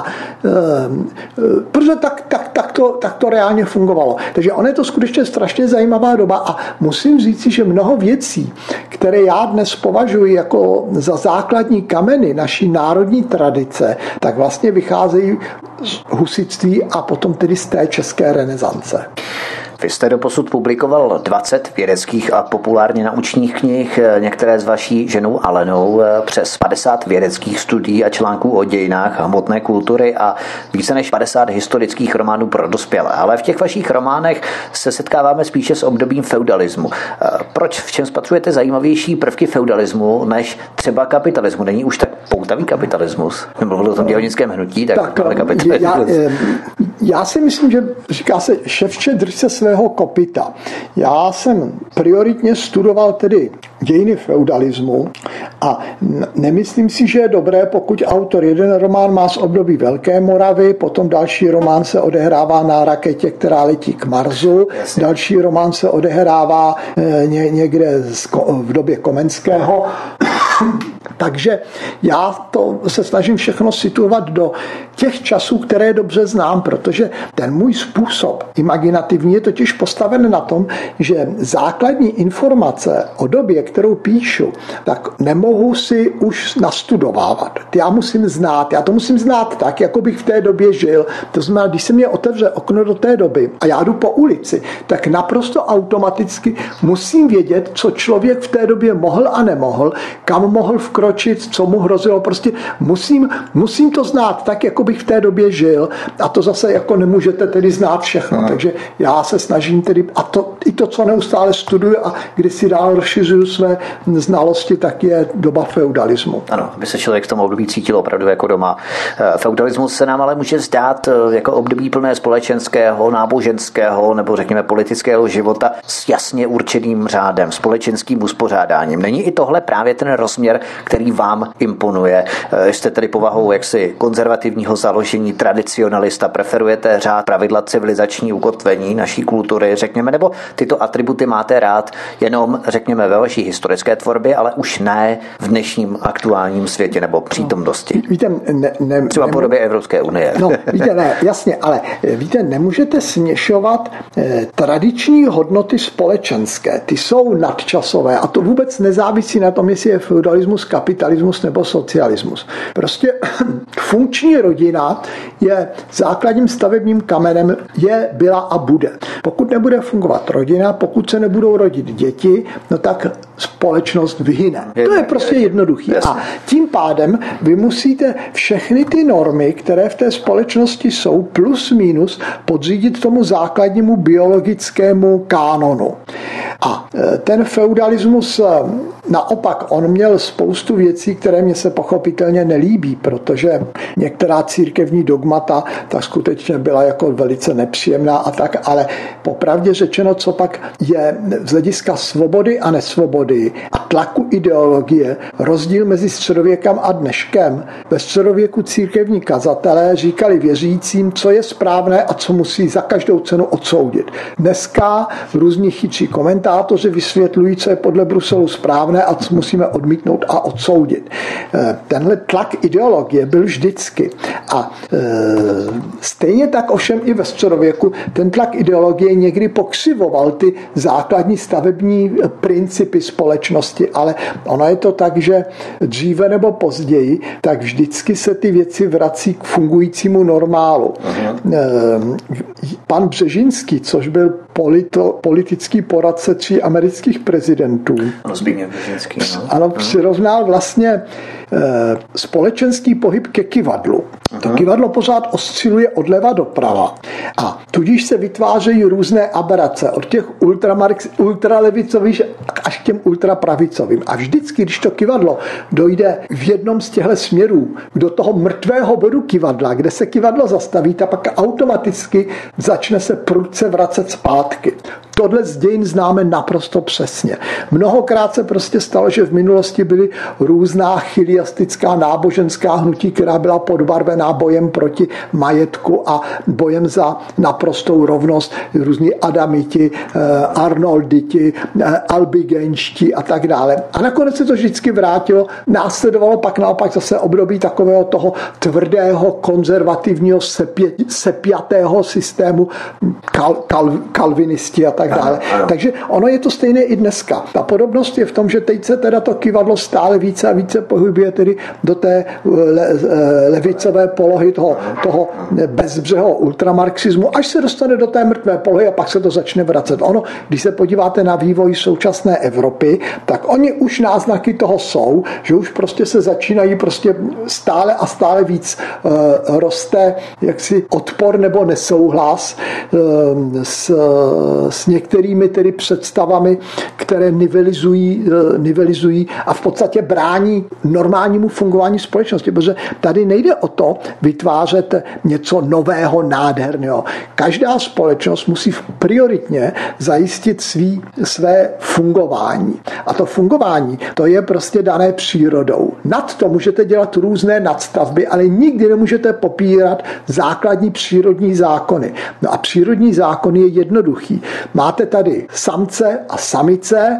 protože tak to reálně fungovalo. Takže ono je to skutečně strašně zajímavá doba a musím říct, že mnoho věcí, které já dnes považuji jako za základní kameny naší národní tradice, tak vlastně vycházejí z husitství a potom tedy z té české renesance. Vy jste doposud publikoval 20 vědeckých a populárně naučných knih, některé s vaší ženou Alenou, přes 50 vědeckých studií a článků o dějinách hmotné kultury a více než 50 historických románů pro dospělé. Ale v těch vašich románech se setkáváme spíše s obdobím feudalismu. Proč, v čem spatřujete zajímavější prvky feudalismu než třeba kapitalismu? Není už tak poutavý kapitalismus? Mluvil o tom dělnickém hnutí, tak kapitalismus. Já si myslím, že říká se ševče, drž se svého kopyta. Já jsem prioritně studoval tedy dějiny feudalismu a nemyslím si, že je dobré, pokud autor jeden román má z období Velké Moravy, potom další román se odehrává na raketě, která letí k Marsu, další román se odehrává někde v době Komenského. Takže já to se snažím všechno situovat do těch časů, které dobře znám, protože ten můj způsob imaginativní je totiž postaven na tom, že základní informace o době, kterou píšu, tak nemohu si už nastudovávat. Já to musím znát tak, jako bych v té době žil. To znamená, když se mě otevře okno do té doby a já jdu po ulici, tak naprosto automaticky musím vědět, co člověk v té době mohl a nemohl, kam mohl vkročit, co mu hrozilo. Prostě musím to znát tak, jako bych v té době žil. A to zase jako nemůžete tedy znát všechno. Takže já se snažím tedy, a to, co neustále studuju a když si dál rozšiřuju své znalosti, tak je doba feudalismu. Ano, aby se člověk v tom období cítil opravdu jako doma. Feudalismus se nám ale může zdát jako období plné společenského, náboženského nebo řekněme politického života s jasně určeným řádem, společenským uspořádáním. Není i tohle právě ten rozměr, který vám imponuje? Jste tedy povahou jaksi konzervativního založení, tradicionalista, preferujete řád, pravidla, civilizační ukotvení naší kultury, řekněme, nebo tyto atributy máte rád jenom, řekněme, ve vaší historické tvorbě, ale už ne v dnešním aktuálním světě nebo přítomnosti? Víte, třeba po době Evropské unie. No, víte, ne, jasně, ale víte, nemůžete směšovat tradiční hodnoty společenské. Ty jsou nadčasové a to vůbec nezávisí na tom, jestli je feudalismus, kapitalismus nebo socialismus. Prostě funkční rodina je základním stavebním kamenem, byla a bude. Pokud nebude fungovat rodina, pokud se nebudou rodit děti, no tak společnost vyhyne. To je prostě jednoduchý. A tím pádem vy musíte všechny ty normy, které v té společnosti jsou, plus minus, podřídit tomu základnímu biologickému kánonu. A ten feudalismus naopak, on měl spoustu věcí, které mě se pochopitelně nelíbí, protože některá církevní dogmata tak skutečně byla jako velice nepříjemná a tak, ale popravdě řečeno, co pak je z hlediska svobody a nesvobody a tlaku ideologie rozdíl mezi středověkem a dneškem. Ve středověku církevní kazatelé říkali věřícím, co je správné a co musí za každou cenu odsoudit. Dneska různí chytří komentáři komentátoři vysvětlují, co je podle Bruselu správné a co musíme odmítnout a odsoudit. Tenhle tlak ideologie byl vždycky. A stejně tak ovšem i ve středověku ten tlak ideologie někdy pokřivoval ty základní stavební principy společnosti, ale ono je to tak, že dříve nebo později, tak vždycky se ty věci vrací k fungujícímu normálu. Pan Břežinský, což byl politický poradce 3 amerických prezidentů, ano, přirovnal vlastně společenský pohyb ke kyvadlu. To kyvadlo pořád osciluje odleva doprava a tudíž se vytvářejí různé aberace od těch ultralevicových až k těm ultrapravicovým. A vždycky, když to kyvadlo dojde v jednom z těchto směrů do toho mrtvého bodu kyvadla, kde se kyvadlo zastaví, tak pak automaticky začne se prudce vracet zpátky. Tohle z dějin známe naprosto přesně. Mnohokrát se prostě stalo, že v minulosti byly různá chiliastická náboženská hnutí, která byla podbarvená bojem proti majetku a bojem za naprostou rovnost. Různí Adamiti, Arnolditi, Albigenští a tak dále. A nakonec se to vždycky vrátilo. Následovalo pak naopak zase období takového toho tvrdého, konzervativního, sepjatého systému kalvinisti a tak dále. Takže ono je to stejné i dneska. Ta podobnost je v tom, že teď se teda to kyvadlo stále více a více pohybuje tedy do té levicové polohy toho bezbřehého ultramarxismu, až se dostane do té mrtvé polohy a pak se to začne vracet. Ono, když se podíváte na vývoj současné Evropy, tak oni už náznaky toho jsou, že už prostě se začínají prostě stále a stále víc roste jaksi odpor nebo nesouhlas s některými tedy představami, které nivelizují a v podstatě brání normálnímu fungování společnosti, protože tady nejde o to vytvářet něco nového, nádherného. Každá společnost musí prioritně zajistit své fungování. A to fungování, to je prostě dané přírodou. Nad to můžete dělat různé nadstavby, ale nikdy nemůžete popírat základní přírodní zákony. No a přírodní zákon je jednoduchý. Máte tady samce a samice,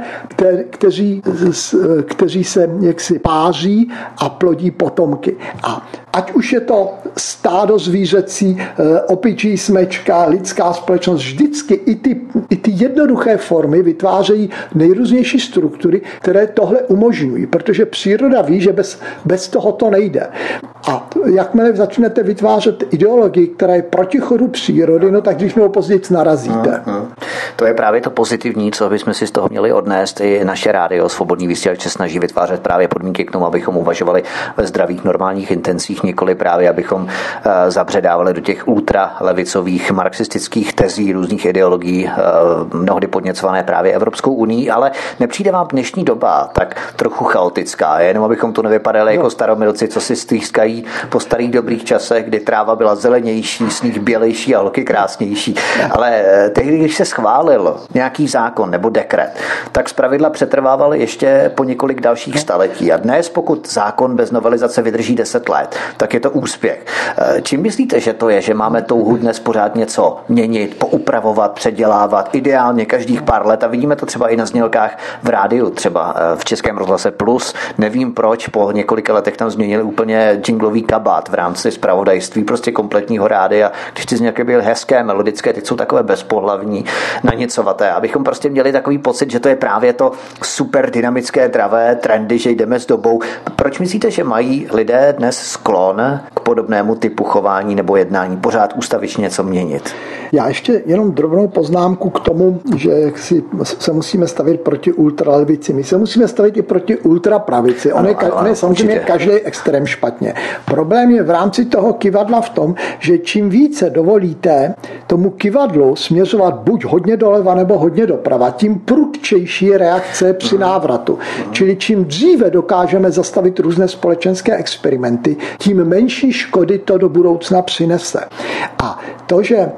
kteří se jaksi páří a plodí potomky. A ať už je to stádo zvířecí, opičí smečka, lidská společnost, vždycky i ty jednoduché formy vytvářejí nejrůznější struktury, které tohle umožňují, protože příroda ví, že bez toho to nejde. A jakmile začnete vytvářet ideologii, která je proti chodu přírody, no tak když nebo později narazíte. To je právě to pozitivní, co bychom si z toho měli odnést. I naše rádio Svobodný vysílač se snaží vytvářet právě podmínky k tomu, abychom uvažovali ve zdravých normálních intencích, nikoli právě abychom zabředávali do těch ultralevicových marxistických tezí, různých ideologií, mnohdy podněcované právě Evropskou unií, ale nepřijde vám dnešní doba tak trochu chaotická, jenom abychom tu nevypadali jako staromilci, co si stýskají po starých dobrých časech, kdy tráva byla zelenější, sníh bělejší a holky krásnější. Ale tehdy, když se schválil nějaký zákon nebo dekret, tak zpravidla přetrvával ještě po několik dalších staletí. A dnes, pokud zákon bez novelizace vydrží 10 let, tak je to úspěch. Čím myslíte, že to je, že máme touhu dnes pořád něco měnit, poupravovat, předělávat, ideálně každých pár let, a vidíme to třeba i na znělkách v rádiu, třeba v Českém rozhlase Plus. Nevím proč, po několika letech tam změnili úplně jinglový kabát v rámci zpravodajství, prostě kompletního rádia. Když ty znělky byly hezké, melodické, teď jsou takové bezpohlavní, nanicovaté, abychom prostě měli takový pocit, že to je právě to super dynamické, dravé trendy, že jdeme s dobou. Proč myslíte, že mají lidé dnes sklon k podobnému typu chování nebo jednání, pořád ústavičně něco měnit? Já ještě jenom drobnou poznámku k tomu, že se musíme stavit proti ultralevici. My se musíme stavit i proti ultrapravici. On je samozřejmě každý extrém špatně. Problém je v rámci toho kyvadla v tom, že čím více dovolíte tomu kyvadlu směřovat buď hodně doleva nebo hodně doprava, tím prudčejší je reakce při návratu. Čili čím dříve dokážeme zastavit různé společenské experimenty, tím menší škody to do budoucna přinese. A to, že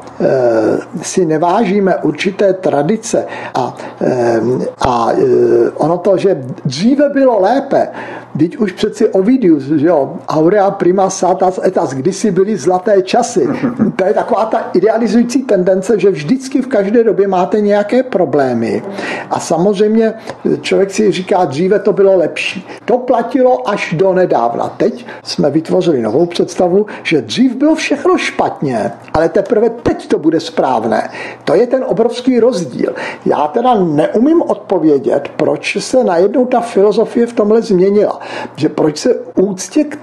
si nevážíme určité tradice a ono to, že dříve bylo lépe, Teď už přeci Ovidius, že jo, aurea prima satas etas, kdysi byly zlaté časy. To je taková ta idealizující tendence, že vždycky v každé době máte nějaké problémy. A samozřejmě člověk si říká, dříve to bylo lepší. To platilo až do nedávna. Teď jsme vytvořili novou představu, že dřív bylo všechno špatně, ale teprve teď to bude správné. To je ten obrovský rozdíl. Já teda neumím odpovědět, proč se najednou ta filozofie v tomhle změnila. Že proč se úcta k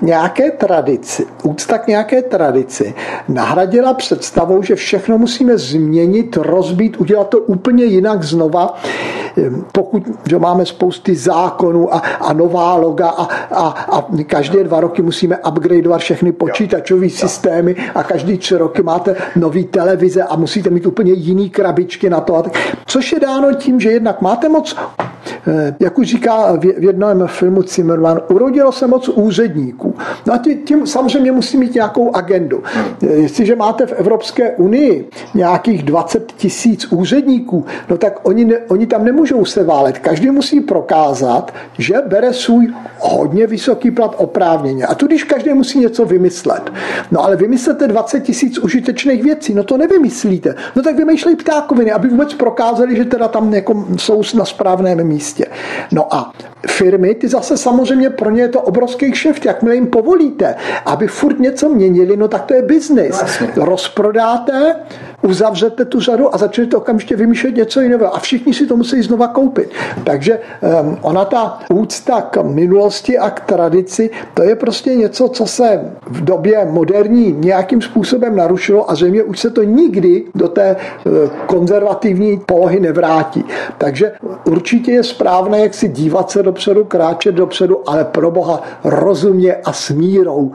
nějaké tradici nahradila představou, že všechno musíme změnit, rozbít, udělat to úplně jinak znova, pokud že máme spousty zákonů a nová loga a každé 2 roky musíme upgradeovat všechny počítačové systémy a každý 3 roky máte nový televize a musíte mít úplně jiný krabičky na to. Což je dáno tím, že jednak máte moc, jak už říká v jednom filmu Zimmerman, urodilo se moc úředníků. No a tím samozřejmě musí mít nějakou agendu. Jestliže máte v Evropské unii nějakých 20 000 úředníků, no tak oni tam nemůžou se válet. Každý musí prokázat, že bere svůj hodně vysoký plat oprávněně. A tu když každý musí něco vymyslet. No ale vymyslete 20 000 užitečných věcí, no to nevymyslíte. No tak vymýšlej ptákoviny, aby vůbec prokázali, že teda tam jako jsou na správném místě. No a firmy, ty zase samozřejmě pro ně je to obrovský kšeft, jakmile jim povolíte, aby furt něco měnili, no tak to je biznis. Rozprodáte, uzavřete tu řadu a začnete okamžitě vymýšlet něco jiného a všichni si to musí znova koupit. Takže ona ta úcta k minulosti a k tradici, to je prostě něco, co se v době moderní nějakým způsobem narušilo a zřejmě už se to nikdy do té konzervativní polohy nevrátí. Takže určitě je správné, jak si dívat se dopředu, kráčet dopředu, ale pro Boha rozumně a s mírou.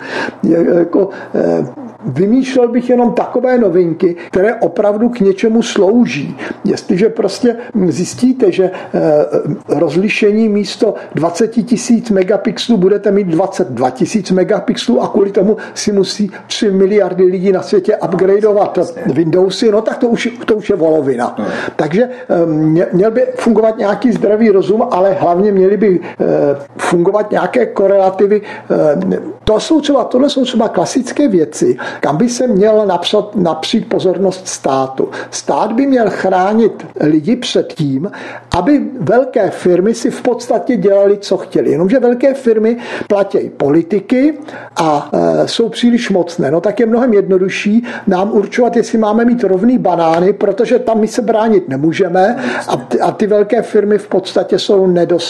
Vymýšlel bych jenom takové novinky, které opravdu k něčemu slouží. Jestliže prostě zjistíte, že rozlišení místo 20 000 megapixelů budete mít 22 000 megapixelů a kvůli tomu si musí 3 miliardy lidí na světě upgradeovat Windowsy, no tak to už je volovina. Takže měl by fungovat nějaký zdravý rozum, ale hlavně měly by fungovat nějaké korelativy. Tohle jsou třeba klasické věci, kam by se měl napřít pozornost státu. Stát by měl chránit lidi před tím, aby velké firmy si v podstatě dělali, co chtěli. Jenomže velké firmy platí politiky a jsou příliš mocné. No tak je mnohem jednodušší nám určovat, jestli máme mít rovný banány, protože tam my se bránit nemůžeme a ty velké firmy v podstatě jsou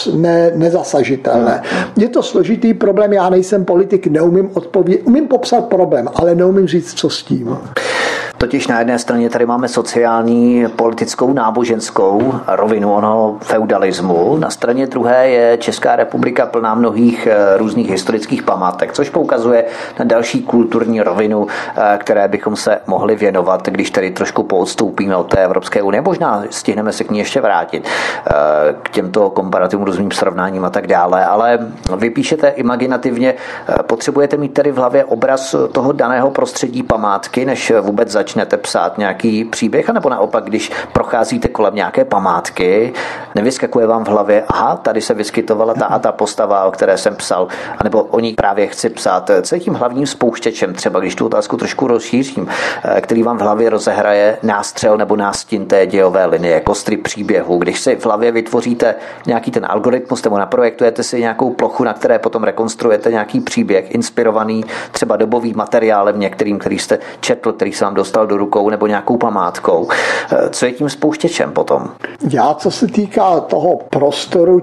nezasažitelné. Je to složitý problém, já nejsem politik, neumím odpovědět, umím popsat problém, ale neumím říct, co s tím. Totiž na jedné straně tady máme sociální, politickou, náboženskou rovinu onoho feudalismu. Na straně druhé je Česká republika plná mnohých různých historických památek, což poukazuje na další kulturní rovinu, které bychom se mohli věnovat, když tady trošku poodstoupíme od té Evropské unie. Možná stihneme se k ní ještě vrátit k těmto komparativním různým srovnáním a tak dále, ale vy píšete imaginativně, potřebujete mít tedy v hlavě obraz toho daného prostředí památky, než vůbec začnete psát nějaký příběh, anebo naopak, když procházíte kolem nějaké památky, nevyskakuje vám v hlavě, aha, tady se vyskytovala ta a ta postava, o které jsem psal, anebo o ní právě chci psát. Co je tím hlavním spouštěčem, třeba když tu otázku trošku rozšířím, který vám v hlavě rozehraje nástřel nebo nástin té dějové linie, kostry příběhu, když si v hlavě vytvoříte nějaký ten algoritmus nebo naprojektujete si nějakou plochu, na které potom rekonstruujete nějaký příběh, inspirovaný třeba dobovým materiálem některým, který jste četl, který se vám dostal do rukou, nebo nějakou památkou. Co je tím spouštěčem potom? Já, co se týká toho prostoru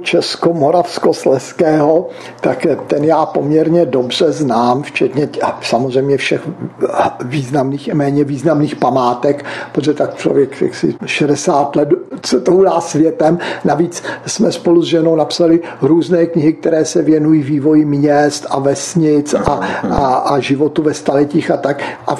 Českomoravskoslezského, tak ten já poměrně dobře znám, včetně samozřejmě všech významných i méně významných památek, protože tak člověk 60 let se toulá světem. Navíc jsme spolu s ženou napsali různé knihy, které se věnují vývoji měst a vesnic a životu ve staletích a tak. A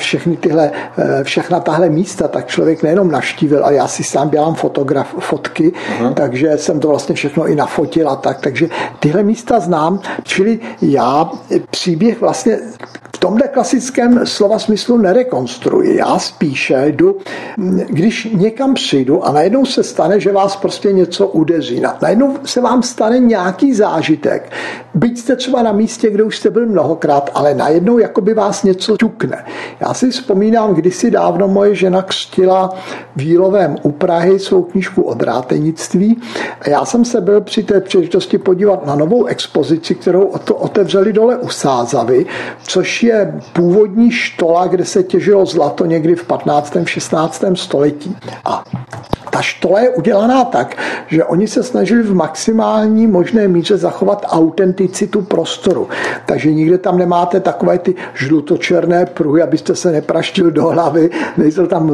všechna tahle místa, tak člověk nejenom navštívil, ale já si sám dělám fotky, takže jsem to vlastně všechno i nafotil a tak. Takže tyhle místa znám, čili já příběh vlastně tomhle klasickém slova smyslu nerekonstruji. Já spíše jdu, když někam přijdu a najednou se stane, že vás prostě něco udeří. Najednou se vám stane nějaký zážitek. Byť jste třeba na místě, kde už jste byl mnohokrát, ale najednou jakoby vás něco ťukne. Já si vzpomínám, kdysi dávno moje žena křtila v Jílovém u Prahy svou knížku o drátenictví a já jsem se byl při té příležitosti podívat na novou expozici, kterou otevřeli dole u Sázavy, což je původní štola, kde se těžilo zlato někdy v 15. 16. století. A ta štola je udělaná tak, že oni se snažili v maximální možné míře zachovat autenticitu prostoru. Takže nikde tam nemáte takové ty žlutočerné pruhy, abyste se nepraštil do hlavy, nejsou tam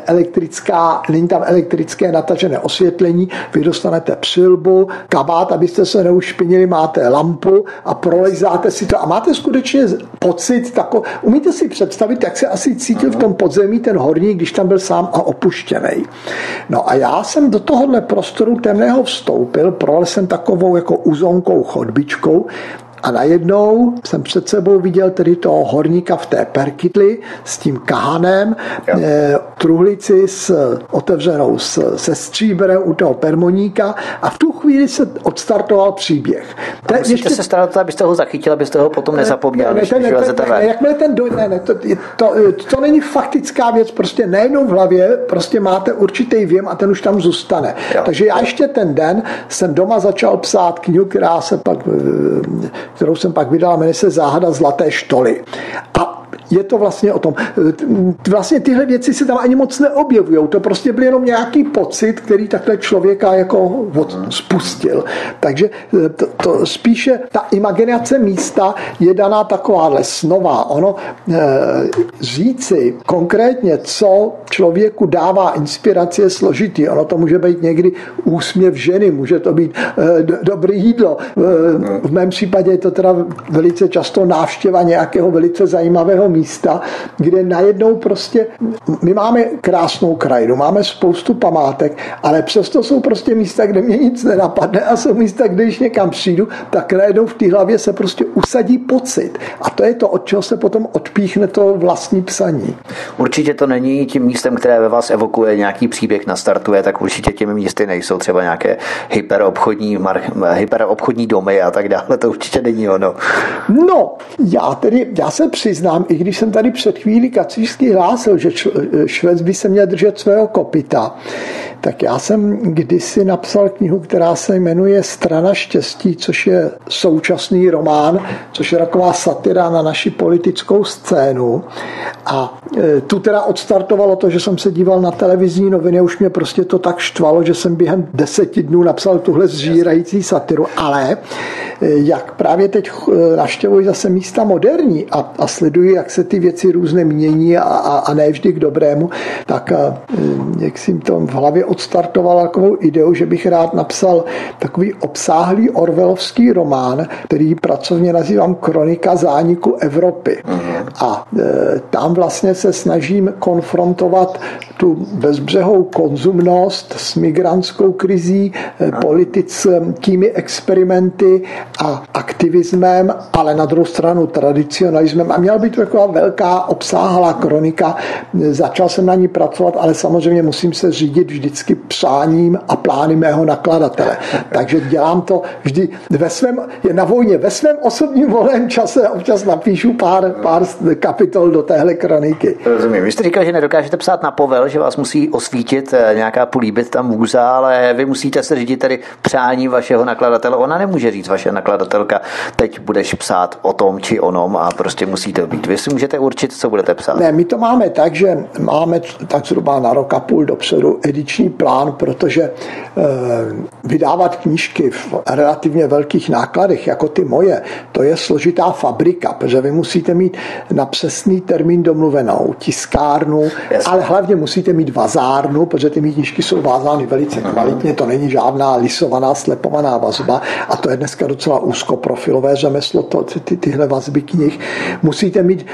není tam elektrické natažené osvětlení, vy dostanete přilbu, kabát, abyste se neušpinili, máte lampu a prolejzáte si to a máte skutečně pocit, umíte si představit, jak se asi cítil v tom podzemí ten horník, když tam byl sám a opuštěnej. No a já jsem do tohohle prostoru temného vstoupil, projel jsem takovou jako uzonkou chodbičkou a najednou jsem před sebou viděl tedy toho horníka v té perkytli s tím kahanem, truhlici otevřenou se stříbrem u toho permoníka a v tu chvíli se odstartoval příběh. Musíte se starat, abyste ho zachytil, abyste ho potom nezapomněl. Jakmile to není faktická věc, prostě nejednou v hlavě prostě máte určitý věm a ten už tam zůstane. Jo. Takže já ještě ten den jsem doma začal psát knihu, kterou jsem pak vydal, jmenuje se Záhada zlaté štoly. A je to vlastně o tom. Vlastně tyhle věci se tam ani moc neobjevují. To prostě byl jenom nějaký pocit, který takhle člověka jako spustil. Takže to spíše ta imaginace místa je daná takováhle snová. Ono říci konkrétně, co člověku dává inspiraci, je složitý. Ono to může být někdy úsměv ženy, může to být dobré jídlo. V mém případě je to teda velice často návštěva nějakého velice zajímavého místa, kde najednou prostě my máme krásnou krajinu, máme spoustu památek, ale přesto jsou prostě místa, kde mě nic nenapadne a jsou místa, kde když někam přijdu, tak najednou v té hlavě se prostě usadí pocit. A to je to, od čeho se potom odpíchne to vlastní psaní. Určitě to není tím místem, které ve vás evokuje nějaký příběh, nastartuje, tak určitě těmi místy nejsou třeba nějaké hyperobchodní domy a tak dále. To určitě není ono. No, já se přiznám, i když jsem tady před chvílí kacířsky hlásil, že Švec by se měl držet svého kopyta, tak já jsem kdysi napsal knihu, která se jmenuje Strana štěstí, což je současný román, což je taková satira na naši politickou scénu. A tu teda odstartovalo to, že jsem se díval na televizní noviny, už mě prostě to tak štvalo, že jsem během 10 dnů napsal tuhle zžírající satiru, ale jak právě teď navštěvuji zase místa moderní a sleduji, jak se ty věci různě mění a ne vždy k dobrému, tak jak jsem to v hlavě odstartoval takovou ideu, že bych rád napsal takový obsáhlý orwellovský román, který pracovně nazývám Kronika zániku Evropy. A tam vlastně se snažím konfrontovat tu bezbřehou konzumnost s migrantskou krizí, politickými experimenty a aktivismem, ale na druhou stranu tradicionalismem. A měla být to taková velká obsáhlá kronika. Začal jsem na ní pracovat, ale samozřejmě musím se řídit vždycky přáním a plány mého nakladatele. Takže dělám to vždy na vojně, ve svém osobním volném čase občas napíšu pár kapitol do téhle kroniky. Rozumím. Vy jste říkal, že nedokážete psát na povel, že vás musí osvítit nějaká políbit tam můza, ale vy musíte se řídit tedy přání vašeho nakladatele. Ona nemůže říct, vaše nakladatelka, teď budeš psát o tom či onom a prostě musí to být. Vy si můžete určit, co budete psát. Ne, my to máme tak, že máme tak zhruba na rok a půl dopředu ediční plán, protože vydávat knížky v relativně velkých nákladech, jako ty moje, to je složitá fabrika, protože vy musíte mít na přesný termín domluvenou tiskárnu, ale hlavně musíte mít vazárnu, protože ty mý knížky jsou vázány velice kvalitně, to není žádná lisovaná, slepovaná vazba a to je dneska docela úzkoprofilové řemeslo, tyhle vazby knih. Musíte mít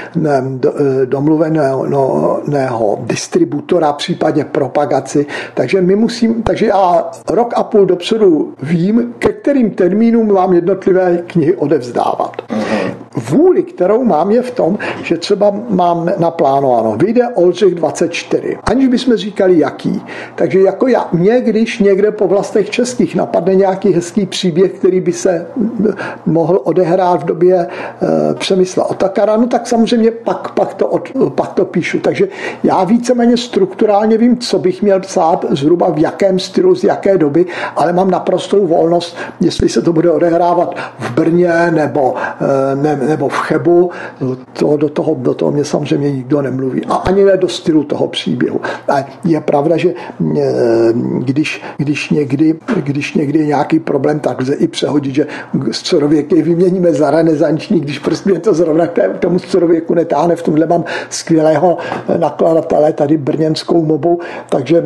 domluveného distributora, případně propagaci, takže já rok a půl dopředu vím, ke kterým termínům mám jednotlivé knihy odevzdávat. vůli, kterou mám, je v tom, že třeba mám naplánováno, vyjde Oldřich 24, aniž bychom říkali jaký. Takže jako mě, když někde po vlastech českých napadne nějaký hezký příběh, který by se mohl odehrát v době Přemysla Otakara, no tak samozřejmě pak to píšu. Takže já víceméně strukturálně vím, co bych měl psát, zhruba v jakém stylu, z jaké doby, ale mám naprostou volnost, jestli se to bude odehrávat v Brně nebo v Chebu, do toho mě samozřejmě nikdo nemluví. A ani ne do stylu toho příběhu. A je pravda, že když někdy je nějaký problém, tak lze i přehodit, že středověky vyměníme za renesanční, když prostě mě to zrovna k tomu středověku netáhne. V tomhle mám skvělého nakladatele, tady brněnskou Mobu, takže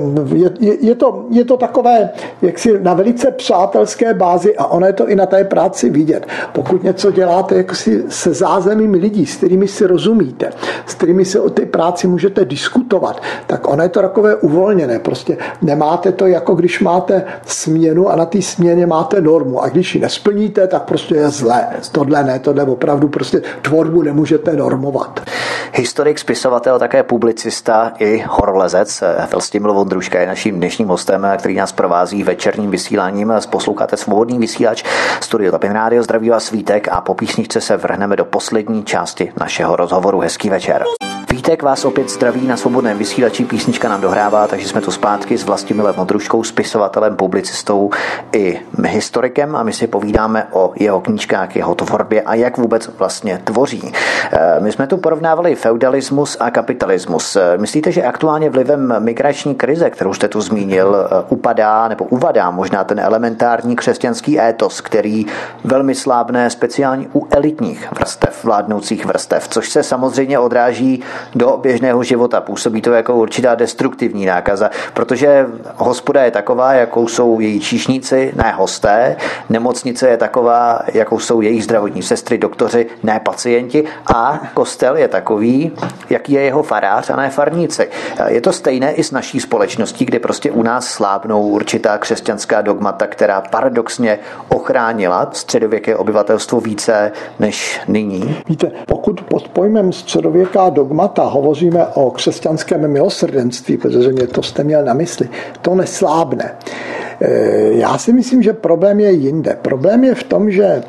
je to takové jaksi na velice přátelské bázi a ono je to i na té práci vidět. Pokud něco děláte jaksi se zázemím lidí, s kterými si rozumíte, s kterými si o té práci můžete diskutovat, tak ono je to takové uvolněné. Prostě nemáte to, jako když máte směnu a na té směně máte normu a když ji nesplníte, tak prostě je zlé. Tohle opravdu prostě tvorbu nemůžete normovat. Historik, spisovatel, také publicista i horolezec Vlastimil Vondruška je naším dnešním hostem, který nás provází večerním vysíláním. Posloucháte Svobodný vysílač, Studio Tapin Rádio, zdraví vás Vítek a po písničce se vrhneme do poslední části našeho rozhovoru. Hezký večer. Vítek vás opět zdraví na Svobodném vysílači, písnička nám dohrává, takže jsme tu zpátky s Vlastimilem Vondruškou, spisovatelem, publicistou i historikem a my si povídáme o jeho knížkách, jeho tvorbě a jak vůbec vlastně tvoří. My jsme tu porovnávali feudalismus a kapitalismus. Myslíte, že aktuálně vlivem migrační krize, kterou jste tu zmínil, uvadá možná ten elementární křesťanský étos, který velmi slábne speciálně u elitních vrstev, vládnoucích vrstev, což se samozřejmě odráží do běžného života. Působí to jako určitá destruktivní nákaza, protože hospoda je taková, jakou jsou její číšníci, ne hosté, nemocnice je taková, jakou jsou jejich zdravotní sestry, doktoři, ne pacienti a kostel je takový, jaký je jeho farář a ne farníci. Je to stejné i s naší společností, kde prostě u nás slábnou určitá křesťanská dogmata, která paradoxně ochránila středověké obyvatelstvo více než nyní. Víte, pokud pod pojmem středověká dogmata hovoříme o křesťanském milosrdenství, protože mě to jste měl na mysli, to neslábne. Já si myslím, že problém je jinde. Problém je v tom, že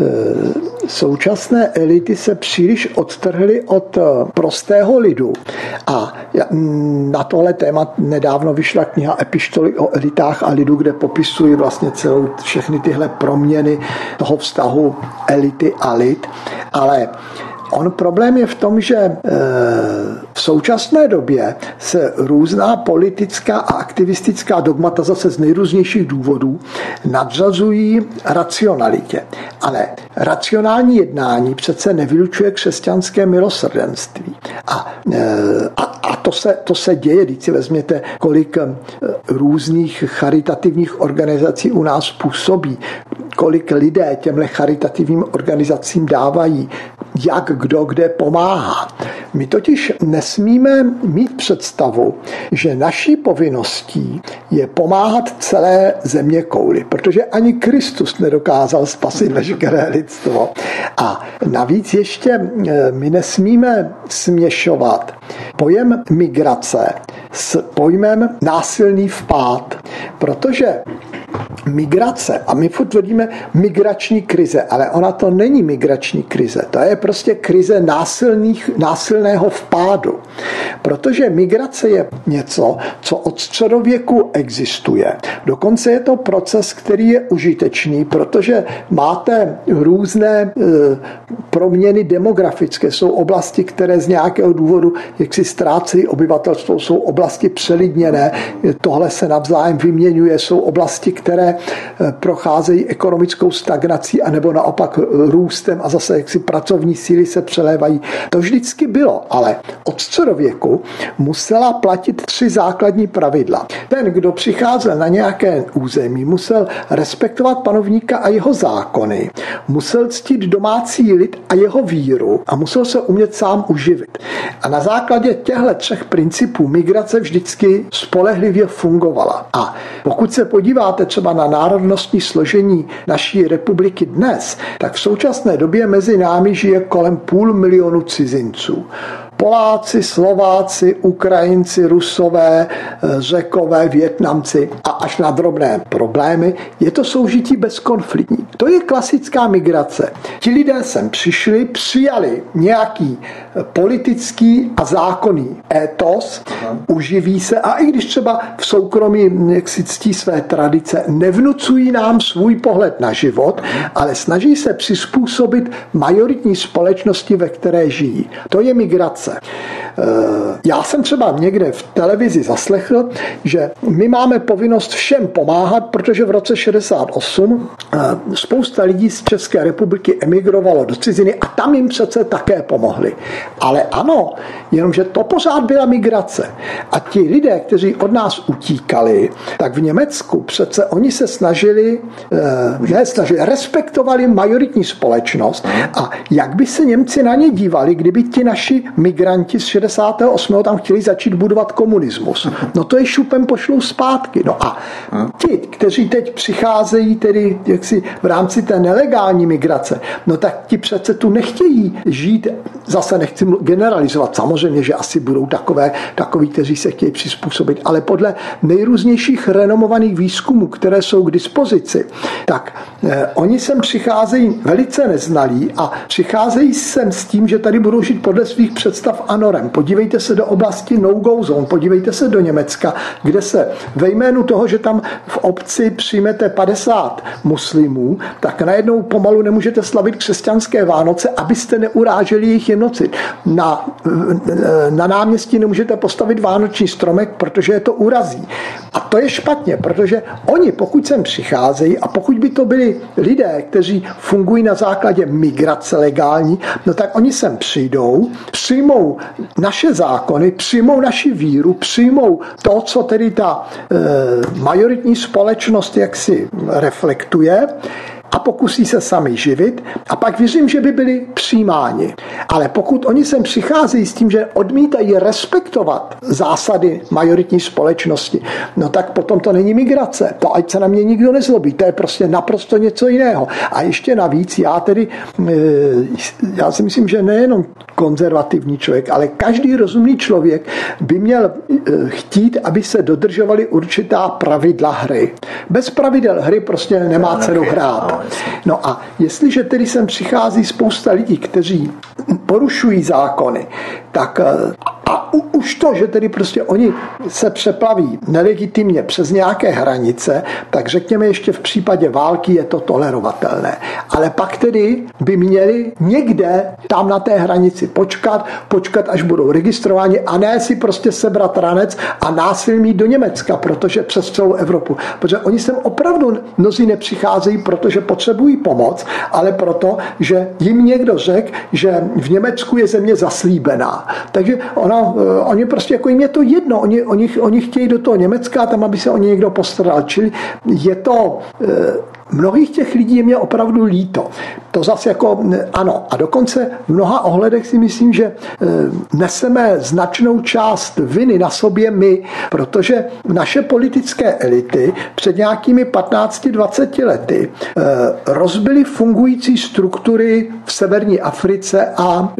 současné elity se příliš odtrhly od prostého lidu. A na tohle téma nedávno vyšla kniha Epištoly o elitách a lidu, kde popisují vlastně všechny tyhle proměny toho vztahu elity a lid. Ale problém je v tom, že v současné době se různá politická a aktivistická dogmata zase z nejrůznějších důvodů nadřazují racionalitě. Ale racionální jednání přece nevylučuje křesťanské milosrdenství. A to se děje, když si vezměte, kolik různých charitativních organizací u nás působí, kolik lidé těmhle charitativním organizacím dávají, jak kdo kde pomáhá. My totiž nesmíme mít představu, že naší povinností je pomáhat celé zeměkouli, protože ani Kristus nedokázal spasit veškeré lidstvo. A navíc ještě my nesmíme směšovat pojem migrace s pojmem násilný vpád, protože migrace, a my furt tvrdíme migrační krize, ale ona to není migrační krize, to je prostě krize násilného vpádu. Protože migrace je něco, co od středověku existuje. Dokonce je to proces, který je užitečný, protože máte různé proměny demografické. Jsou oblasti, které z nějakého důvodu jaksi ztrácejí obyvatelstvo, jsou oblasti přelidněné, tohle se navzájem vyměňuje, jsou oblasti, které procházejí ekonomickou stagnací anebo naopak růstem a zase jaksi pracovní síly se přelévají. To vždycky bylo, ale od středověku musela platit 3 základní pravidla. Ten, kdo přicházel na nějaké území, musel respektovat panovníka a jeho zákony, musel ctít domácí lid a jeho víru a musel se umět sám uživit. A na základě těchto 3 principů migrace vždycky spolehlivě fungovala. A pokud se podíváte třeba na národnostní složení naší republiky dnes, tak v současné době mezi námi žije kolem 500 000 cizinců. Poláci, Slováci, Ukrajinci, Rusové, Řekové, Vietnamci a až na drobné problémy je to soužití bezkonfliktní. To je klasická migrace. Ti lidé sem přišli, přijali nějaký politický a zákonný étos, uživí se a i když třeba v soukromí jak si ctí své tradice, nevnucují nám svůj pohled na život, ale snaží se přizpůsobit majoritní společnosti, ve které žijí. To je migrace. Já jsem třeba někde v televizi zaslechl, že my máme povinnost všem pomáhat, protože v roce 68 spousta lidí z České republiky emigrovalo do ciziny a tam jim přece také pomohli. Ale ano, jenomže to pořád byla migrace. A ti lidé, kteří od nás utíkali, tak v Německu přece oni se respektovali majoritní společnost. A jak by se Němci na ně dívali, kdyby ti naši migranti z 68. tam chtěli začít budovat komunismus. No to je šupem pošlou zpátky. No a ti, kteří teď přicházejí tedy jaksi v rámci té nelegální migrace, no tak ti přece tu nechtějí žít, zase nechci generalizovat, samozřejmě, že asi budou takoví, kteří se chtějí přizpůsobit, ale podle nejrůznějších renomovaných výzkumů, které jsou k dispozici, tak oni sem přicházejí velice neznalí a přicházejí sem s tím, že tady budou žít podle svých představ a norem. Podívejte se do oblasti no-go zone, podívejte se do Německa, kde se ve jménu toho, že tam v obci přijmete 50 muslimů, tak najednou pomalu nemůžete slavit křesťanské Vánoce, abyste neuráželi jejich genocid. Na náměstí nemůžete postavit vánoční stromek, protože je to urazí. A to je špatně, protože oni, pokud sem přicházejí a pokud by to byli lidé, kteří fungují na základě migrace legální, no tak oni sem přijdou, přijmou naše zákony, přijmou naši víru, přijmou to, co tedy ta majoritní společnost jaksi reflektuje a pokusí se sami živit a pak věřím, že by byli přijímáni. Ale pokud oni sem přicházejí s tím, že odmítají respektovat zásady majoritní společnosti, no tak potom to není migrace. To ať se na mě nikdo nezlobí. To je prostě naprosto něco jiného. A ještě navíc já si myslím, že nejenom konzervativní člověk, ale každý rozumný člověk by měl chtít, aby se dodržovaly určitá pravidla hry. Bez pravidel hry prostě nemá cenu hrát. No a jestliže tedy sem přichází spousta lidí, kteří porušují zákony, tak a už to, že tedy prostě oni se přeplaví nelegitimně přes nějaké hranice, tak řekněme ještě v případě války je to tolerovatelné. Ale pak tedy by měli někde tam na té hranici počkat, až budou registrováni a ne si prostě sebrat ranec a násilně jít do Německa, protože přes celou Evropu. Protože oni sem opravdu mnozí nepřicházejí, protože potřebují pomoc, ale proto, že jim někdo řekl, že v Německu je země zaslíbená. Takže oni prostě jako jim je to jedno, oni chtějí do toho Německa tam, aby se o ně někdo postaral. Čili je to mnohých těch lidí je mě opravdu líto. To zase jako ano. A dokonce v mnoha ohledech si myslím, že neseme značnou část viny na sobě my, protože naše politické elity před nějakými 15-20 lety rozbily fungující struktury v severní Africe a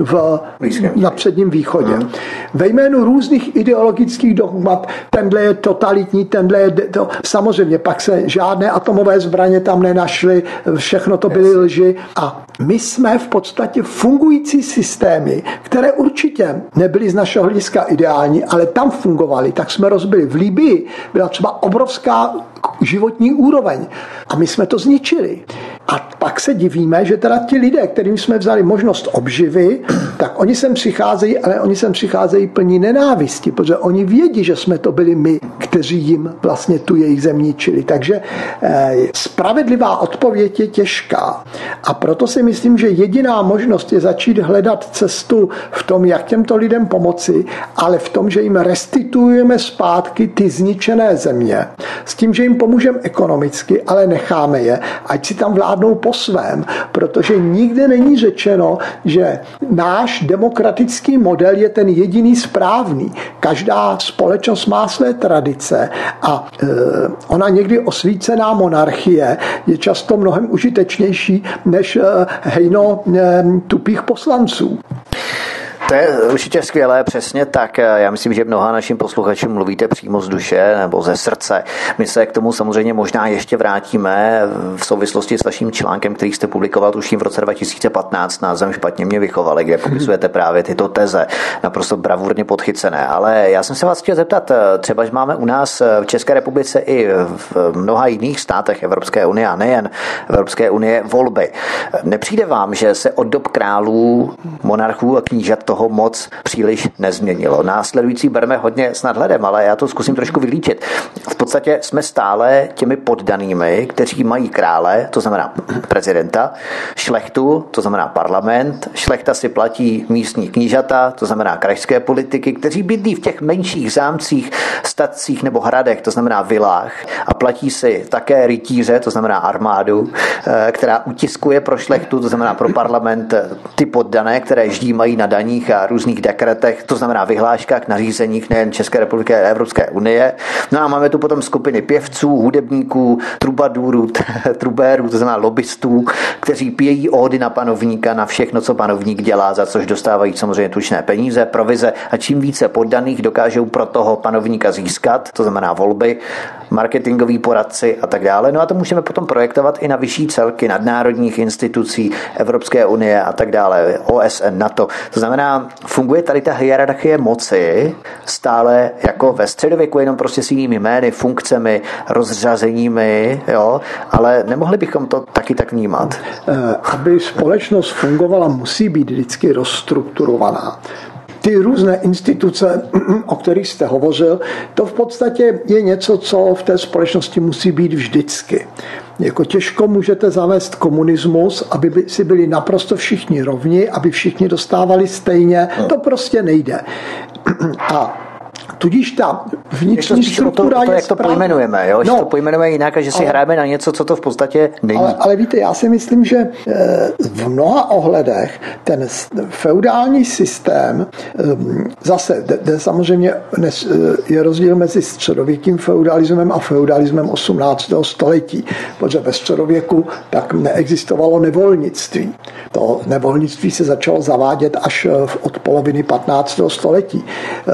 na Předním východě. Ve jménu různých ideologických dogmat, tenhle je totalitní, tenhle je to. Samozřejmě pak se žádné atomové zbraně tam nenašly, všechno to byly lži a my jsme v podstatě fungující systémy, které určitě nebyly z našeho hlediska ideální, ale tam fungovaly, tak jsme rozbili. V Libyi byla třeba obrovská životní úroveň a my jsme to zničili. A pak se divíme, že teda ti lidé, kterým jsme vzali možnost obživy, tak oni sem přicházejí, ale oni sem přicházejí plní nenávisti, protože oni vědí, že jsme to byli my, kteří jim vlastně tu jejich zem ničili. Takže spravedlivá odpověď je těžká. A proto si myslím, že jediná možnost je začít hledat cestu v tom, jak těmto lidem pomoci, ale v tom, že jim restituujeme zpátky ty zničené země. S tím, že jim pomůžeme ekonomicky, ale necháme je, ať si tam vládnou po po svém, protože nikde není řečeno, že náš demokratický model je ten jediný správný. Každá společnost má své tradice a ona někdy osvícená monarchie je často mnohem užitečnější než hejno tupých poslanců. To je určitě skvělé, přesně tak. Já myslím, že mnoha našim posluchačům mluvíte přímo z duše nebo ze srdce. My se k tomu samozřejmě možná ještě vrátíme v souvislosti s vaším článkem, který jste publikoval tuším v roce 2015 názvem Špatně mě vychovali, kde popisujete právě tyto teze, naprosto bravurně podchycené. Ale já jsem se vás chtěl zeptat, třeba, že máme u nás v České republice i v mnoha jiných státech Evropské unie a nejen Evropské unie volby. Nepřijde vám, že se od dob králů, monarchů a knížat toho moc příliš nezměnilo? Následující bereme hodně s nadhledem, ale já to zkusím trošku vylíčit. V podstatě jsme stále těmi poddanými, kteří mají krále, to znamená prezidenta, šlechtu, to znamená parlament, šlechta si platí místní knížata, to znamená krajské politiky, kteří bydlí v těch menších zámcích, statcích nebo hradech, to znamená vilách, a platí si také rytíře, to znamená armádu, která utiskuje pro šlechtu, to znamená pro parlament, ty poddané, které ždímají na daních a různých dekretech, to znamená vyhláškách, nařízeních nejen České republiky, ale Evropské unie. No a máme tu potom skupiny pěvců, hudebníků, trubadůrů, trubérů, to znamená lobbystů, kteří pějí ódy na panovníka, na všechno, co panovník dělá, za což dostávají samozřejmě tučné peníze, provize, a čím více poddaných dokážou pro toho panovníka získat, to znamená volby, marketingoví poradci a tak dále. No a to můžeme potom projektovat i na vyšší celky nadnárodních institucí Evropské unie a tak dále, OSN, NATO. To znamená, funguje tady ta hierarchie moci stále jako ve středověku, jenom prostě s jinými jmény, funkcemi, rozřazeními, jo, ale nemohli bychom to taky tak vnímat. Aby společnost fungovala, musí být vždycky rozstrukturovaná. Ty různé instituce, o kterých jste hovořil, to v podstatě je něco, co v té společnosti musí být vždycky. Jako těžko můžete zavést komunismus, aby si byli naprosto všichni rovni, aby všichni dostávali stejně. To prostě nejde. A tudíž ta vnitřní struktura je jak to pojmenujeme, jo? Že to pojmenujeme jinak a že si hrajeme na něco, co to v podstatě není. Ale víte, já si myslím, že v mnoha ohledech ten feudální systém, zase samozřejmě je rozdíl mezi středověkým feudalismem a feudalismem 18. století, protože ve středověku tak neexistovalo nevolnictví. To nevolnictví se začalo zavádět až od poloviny 15. století.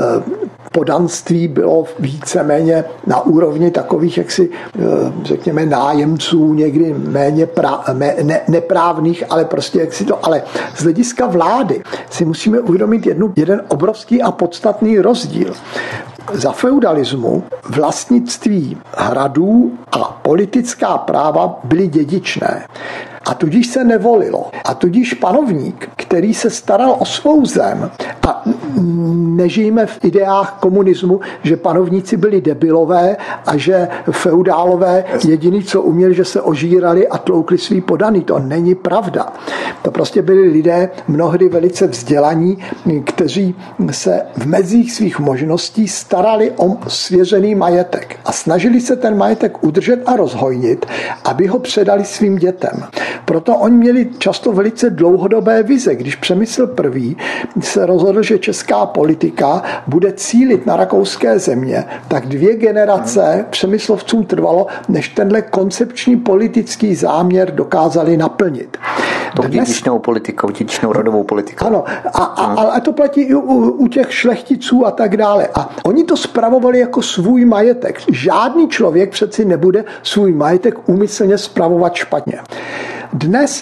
Podanství bylo víceméně na úrovni takových, jaksi, řekněme, nájemců, někdy méně neprávných, ale prostě jaksi to. Ale z hlediska vlády si musíme uvědomit jeden obrovský a podstatný rozdíl. Za feudalismu vlastnictví hradů a politická práva byly dědičné. A tudíž se nevolilo. A tudíž panovník, který se staral o svou zem, a nežijeme v ideách komunismu, že panovníci byli debilové a že feudálové jediný, co uměli, že se ožírali a tloukli svý podaný. To není pravda. To prostě byli lidé mnohdy velice vzdělaní, kteří se v mezích svých možností starali o svěřený majetek a snažili se ten majetek udržet a rozhojnit, aby ho předali svým dětem. Proto oni měli často velice dlouhodobé vize. Když Přemysl I. se rozhodl, že česká politika bude cílit na rakouské země, tak 2 generace Přemyslovcům trvalo, než tenhle koncepční politický záměr dokázali naplnit. Dědičnou politikou, dědičnou rodovou politikou. Ano, ale to platí i u těch šlechticů a tak dále. A oni to spravovali jako svůj majetek. Žádný člověk přeci nebude svůj majetek úmyslně spravovat špatně. Dnes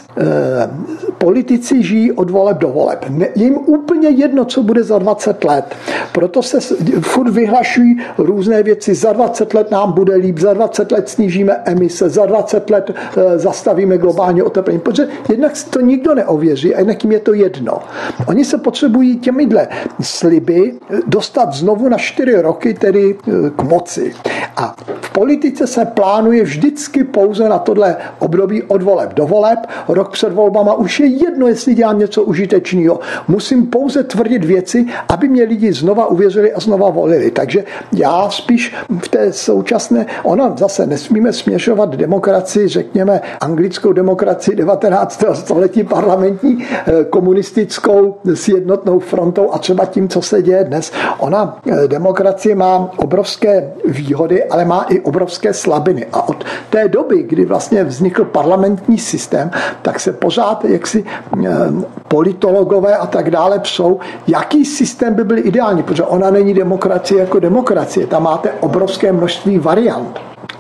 politici žijí od voleb do voleb. Je jim úplně jedno, co bude za 20 let. Proto se furt vyhlašují různé věci. Za 20 let nám bude líp, za 20 let snížíme emise, za 20 let zastavíme globální oteplení. Protože jednak to nikdo neověří a jednak jim je to jedno. Oni se potřebují těmihle sliby dostat znovu na 4 roky, tedy k moci. A v politice se plánuje vždycky pouze na tohle období od voleb do voleb. Rok před volbama už je je jedno, jestli dělám něco užitečného. Musím pouze tvrdit věci, aby mě lidi znova uvěřili a znova volili. Takže já spíš v té současné, zase nesmíme směšovat demokracii, řekněme anglickou demokracii 19. století parlamentní, komunistickou s jednotnou frontou a třeba tím, co se děje dnes. Demokracie má obrovské výhody, ale má i obrovské slabiny. A od té doby, kdy vlastně vznikl parlamentní systém, tak se pořád jaksi politologové a tak dále psou, jaký systém by byl ideální, protože ona není demokracie jako demokracie. Tam máte obrovské množství variant.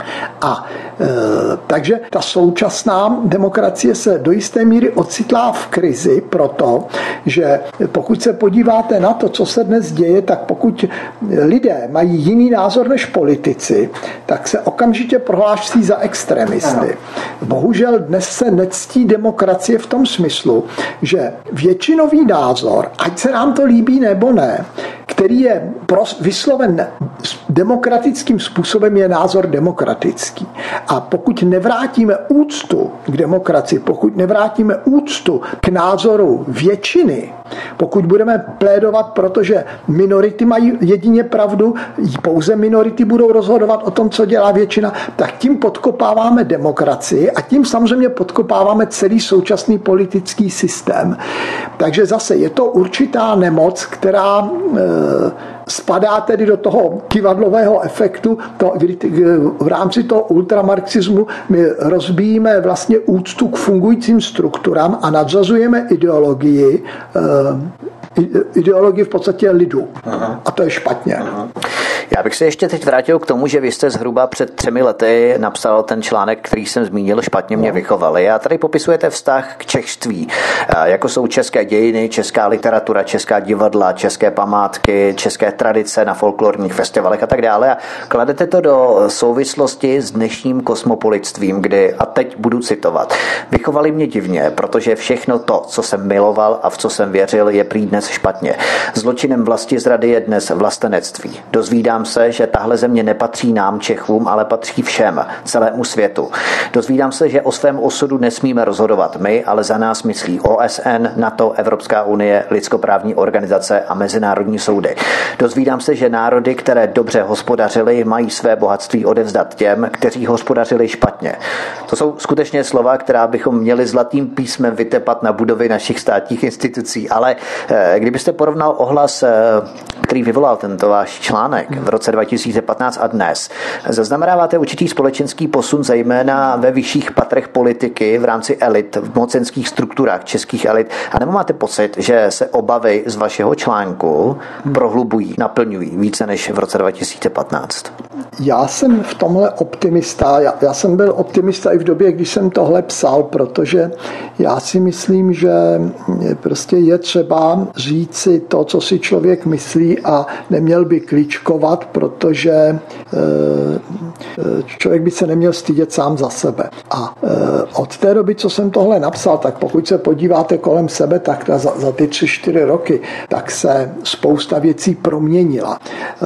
Takže ta současná demokracie se do jisté míry ocitla v krizi proto, že pokud se podíváte na to, co se dnes děje, tak pokud lidé mají jiný názor než politici, tak se okamžitě prohlásí za extremisty. Bohužel dnes se nectí demokracie v tom smyslu, že většinový názor, ať se nám to líbí nebo ne, který je vysloven demokratickým způsobem, je názor demokratický. A pokud nevrátíme úctu k demokracii, pokud nevrátíme úctu k názoru většiny, pokud budeme plédovat, protože minority mají jedině pravdu, pouze minority budou rozhodovat o tom, co dělá většina, tak tím podkopáváme demokracii a tím samozřejmě podkopáváme celý současný politický systém. Takže zase je to určitá nemoc, která spadá tedy do toho kyvadlového efektu, v rámci toho ultramarxismu my rozbíjíme vlastně úctu k fungujícím strukturám a nadřazujeme ideologii v podstatě lidu. Aha. A to je špatně. Aha. Já bych se ještě teď vrátil k tomu, že vy jste zhruba před 3 lety napsal ten článek, který jsem zmínil, Špatně mě vychovali. A tady popisujete vztah k češství, jako jsou české dějiny, česká literatura, česká divadla, české památky, české tradice na folklorních festivalech a tak dále. A kladete to do souvislosti s dnešním kosmopolitstvím, kdy, a teď budu citovat, vychovali mě divně, protože všechno to, co jsem miloval a v co jsem věřil, je prý dnes špatně. Zločinem vlastizrady je dnes vlastenectví. Dozvídám se, že tahle země nepatří nám Čechům, ale patří všem, celému světu. Dozvídám se, že o svém osudu nesmíme rozhodovat my, ale za nás myslí OSN, NATO, Evropská unie, lidskoprávní organizace a mezinárodní soudy. Dozvídám se, že národy, které dobře hospodařily, mají své bohatství odevzdat těm, kteří hospodařili špatně. To jsou skutečně slova, která bychom měli zlatým písmem vytepat na budovy našich státních institucí, ale kdybyste porovnal ohlas, který vyvolal tento váš článek v roce 2015 a dnes, zaznamenáváte určitý společenský posun, zejména ve vyšších patrech politiky v rámci elit, v mocenských strukturách českých elit, a nebo máte pocit, že se obavy z vašeho článku prohlubují, naplňují více než v roce 2015? Já jsem v tomhle optimista. Já jsem byl optimista i v době, když jsem tohle psal, protože já si myslím, že prostě je třeba říct si to, co si člověk myslí, a neměl by kličkovat, protože člověk by se neměl stydět sám za sebe. A od té doby, co jsem tohle napsal, tak pokud se podíváte kolem sebe, tak za ty 3-4 roky, tak se spousta věcí proměnila.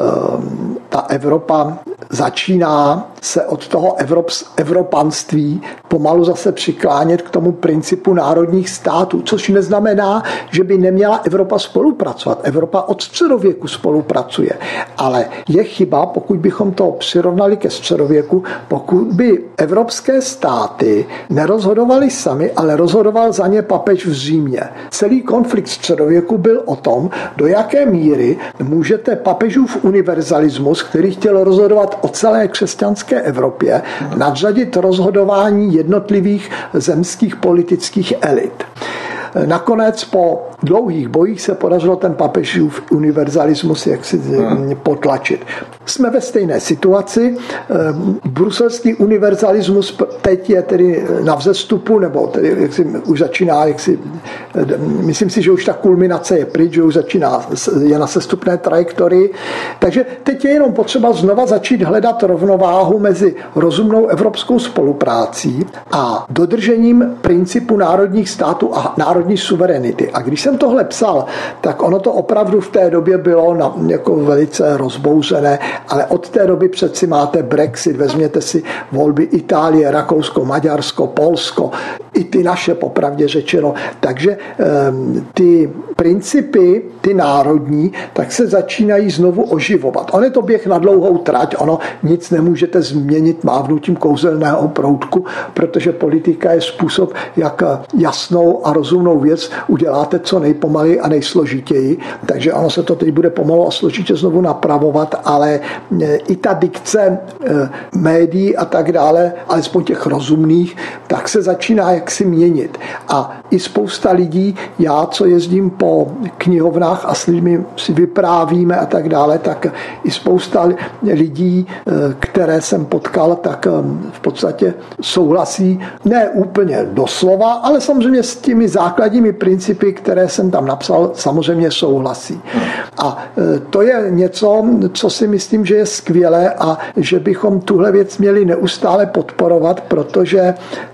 Ta Evropa začíná se od toho evropanství pomalu zase přiklánět k tomu principu národních států, což neznamená, že by neměla Evropa spolupracovat. Evropa od středověku spolupracuje. Ale je chyba, pokud bychom to přirovnali ke středověku, pokud by evropské státy nerozhodovaly sami, ale rozhodoval za ně papež v Římě. Celý konflikt středověku byl o tom, do jaké míry můžete papežův univerzalismus, který chtěl rozhodovat o celé křesťanské Evropě, nadřadit rozhodování jednotlivých zemských politických elit. Nakonec po dlouhých bojích se podařilo ten papežův univerzalismus jaksi potlačit. Jsme ve stejné situaci. Bruselský univerzalismus teď je tedy na vzestupu, nebo tedy už začíná, myslím si, že už ta kulminace je pryč, že už je na sestupné trajektorii. Takže teď je jenom potřeba znova začít hledat rovnováhu mezi rozumnou evropskou spoluprácí a dodržením principu národních států a národní suverenity. A když jsem tohle psal, tak ono to opravdu v té době bylo jako velice rozbouřené, ale od té doby přeci máte Brexit, vezměte si volby Itálie, Rakousko, Maďarsko, Polsko. i ty naše, popravdě řečeno. Takže ty principy, ty národní, tak se začínají znovu oživovat. On je to běh na dlouhou trať, ono nic nemůžete změnit mávnutím kouzelného proutku, protože politika je způsob, jak jasnou a rozumnou věc uděláte co nejpomaleji a nejsložitěji. Takže ono se to teď bude pomalu a složitě znovu napravovat, ale i ta dikce médií a tak dále, alespoň těch rozumných, tak se začíná jaksi měnit. A i spousta lidí, já, co jezdím po knihovnách a s lidmi si vyprávíme a tak dále, tak i spousta lidí, které jsem potkal, tak v podstatě souhlasí, ne úplně doslova, ale samozřejmě s těmi základními principy, které jsem tam napsal, samozřejmě souhlasí. A to je něco, co si myslím, že je skvělé a že bychom tuhle věc měli neustále podporovat, protože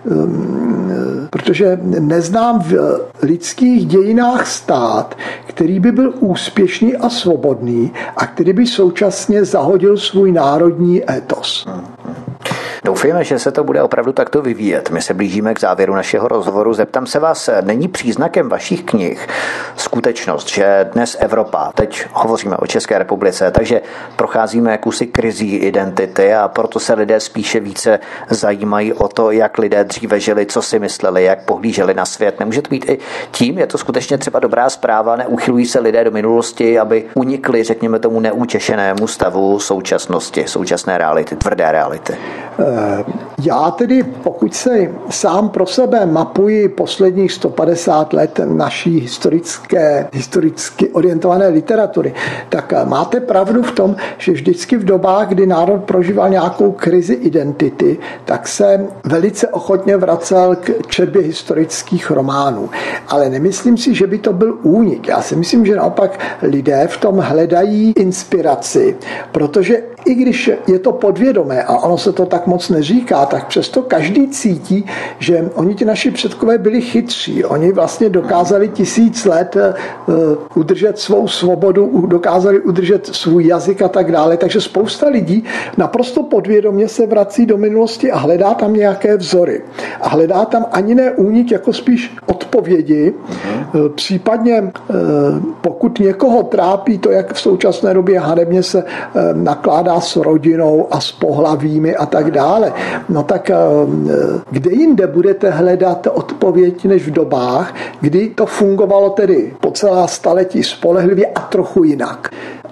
neznám v lidských dějinách stát, který by byl úspěšný a svobodný a který by současně zahodil svůj národní étos. Doufejme, že se to bude opravdu takto vyvíjet. My se blížíme k závěru našeho rozhovoru. Zeptám se vás, není příznakem vašich knih skutečnost, že dnes Evropa, teď hovoříme o České republice, takže procházíme jakousi krizí identity a proto se lidé spíše více zajímají o to, jak lidé dříve žili, co si mysleli, jak pohlíželi na svět. Nemůže to být i tím? Je to skutečně třeba dobrá zpráva? Neuchylují se lidé do minulosti, aby unikli, řekněme tomu, neutěšenému stavu současnosti, současné reality, tvrdé reality? Já tedy, pokud se sám pro sebe mapuji posledních 150 let naší historicky orientované literatury, tak máte pravdu v tom, že vždycky v dobách, kdy národ prožíval nějakou krizi identity, tak se velice ochotně vracel k četbě historických románů. Ale nemyslím si, že by to byl únik. Já si myslím, že naopak lidé v tom hledají inspiraci, protože i když je to podvědomé a ono se to tak moc neříká, tak přesto každý cítí, že oni ti naši předkové byli chytří. Oni vlastně dokázali 1000 let udržet svou svobodu, dokázali udržet svůj jazyk a tak dále. Takže spousta lidí naprosto podvědomě se vrací do minulosti a hledá tam nějaké vzory. A hledá tam ani ne únik, jako spíš odpovědi. Případně pokud někoho trápí to, jak v současné době hanebně se nakládá s rodinou a s pohlavími a tak dále, no tak kde jinde budete hledat odpověď než v dobách, kdy to fungovalo tedy po celá staletí spolehlivě a trochu jinak.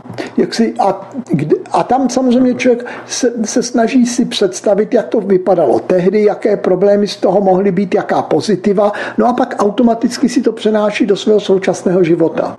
A tam samozřejmě člověk se snaží si představit, jak to vypadalo tehdy, jaké problémy z toho mohly být, jaká pozitiva, no a pak automaticky si to přenáší do svého současného života.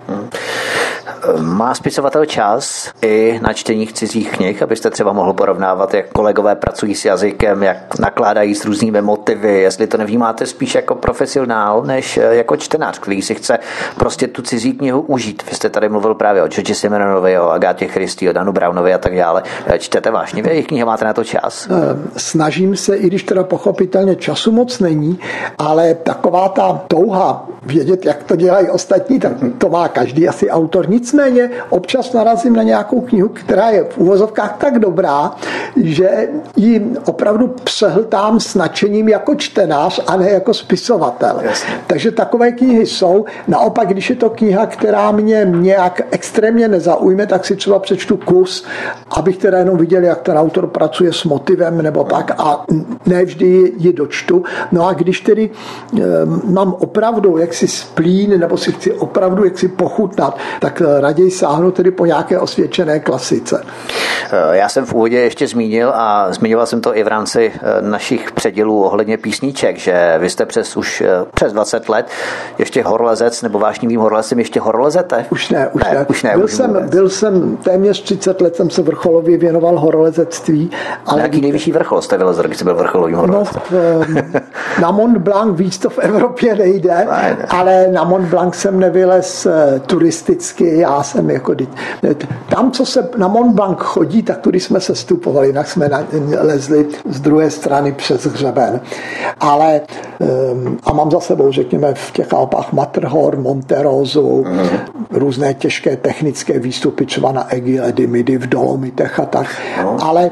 Má spisovatel čas i na čtení cizích knih, abyste třeba mohl porovnávat, jak kolegové pracují s jazykem, jak nakládají s různými motivy, jestli to nevnímáte spíš jako profesionál, než jako čtenář, který si chce prostě tu cizí knihu užít. Vy jste tady mluvil právě o Georgi Simeonovi, o Agátě Christie, o Danu Brownovi a tak dále. Čtete vášnivě jejich knihy, máte na to čas? Snažím se, i když teda pochopitelně času moc není, ale taková ta touha vědět, jak to dělají ostatní, tak to má každý asi autor. Nicméně občas narazím na nějakou knihu, která je v uvozovkách tak dobrá, že ji opravdu přehltám s nadšením jako čtenář a ne jako spisovatel. Jasně. Takže takové knihy jsou. Naopak, když je to kniha, která mě nějak extrémně nezaujme, tak si třeba přečtu kus, abych teda jenom viděl, jak ten autor pracuje s motivem nebo tak, a ne vždy ji dočtu. No a když tedy mám opravdu jaksi splín nebo si chci opravdu jaksi pochutnat, tak raději sáhnu tedy po nějaké osvědčené klasice. Já jsem v úvodě ještě zmínil a zmiňoval jsem to i v rámci našich předělů ohledně písniček, že vy jste už přes 20 let ještě horolezec nebo vášnivým horolezcem ještě horolezete? Už ne. Byl jsem téměř 30 let, jsem se vrcholově věnoval horolezectví. Ale jaký nejvyšší vrchol jste vylezl, když jste byl vrcholovým horolezcem? No, na Mont Blanc víc to v Evropě nejde, ale na Mont Blanc jsem nevylez turisticky, já jsem jako tam, co se na Mont Blanc chodí, tak tudy jsme se stupovali, jinak jsme lezli z druhé strany přes hřeben. Ale a mám za sebou, řekněme, v těch Alpách Matterhorn, Monterosu, různé těžké technické výstupy, třeba na Aiguille du Midi v Dolomitech a tak. Ale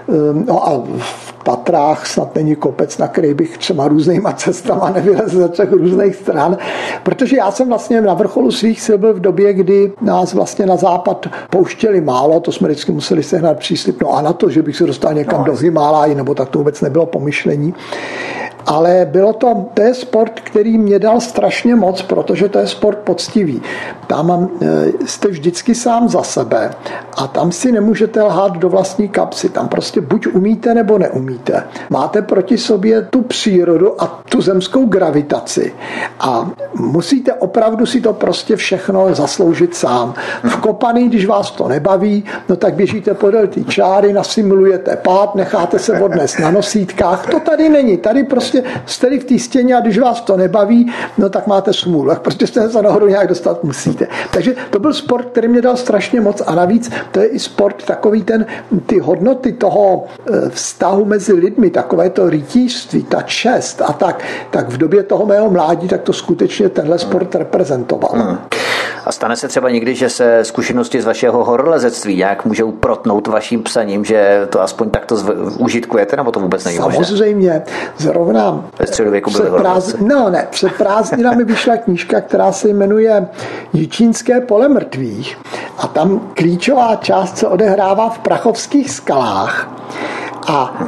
No a v Tatrách snad není kopec, na který bych třeba různýma cestama nevylezl ze 3 různých stran, protože já jsem vlastně na vrcholu svých sil byl v době, kdy nás vlastně na západ pouštěli málo, to jsme vždycky museli sehnat příslib, no a na to, že bych se dostal někam do Himálají, nebo tak to vůbec nebylo pomyšlení. Ale to je sport, který mě dal strašně moc, protože to je sport poctivý. Tam jste vždycky sám za sebe a tam si nemůžete lhát do vlastní kapsy. Tam prostě buď umíte, nebo neumíte. Máte proti sobě tu přírodu a tu zemskou gravitaci a musíte opravdu si to prostě všechno zasloužit sám. V kopaný, když vás to nebaví, no tak běžíte podél té čáry, nasimulujete pád, necháte se odnést na nosítkách. To tady není. Tady prostě jste v té stěně a když vás to nebaví, no tak máte smůlu. Prostě jste se nahoru nějak dostat musíte. Takže to byl sport, který mě dal strašně moc a navíc to je i sport takový ty hodnoty toho vztahu mezi lidmi, takové to rytířství, ta čest a tak v době toho mého mládí, tak to skutečně tenhle sport reprezentoval. A stane se třeba někdy, že se zkušenosti z vašeho horolezectví nějak můžou protnout vaším psaním, že to aspoň takto užitkujete, nebo to vůbec není možné? Samozřejmě. Zrovna ve středověku byly horolezci. Před prázdninami vyšla knížka, která se jmenuje Jičínské pole mrtvých. A tam klíčová část se odehrává v Prachovských skalách. A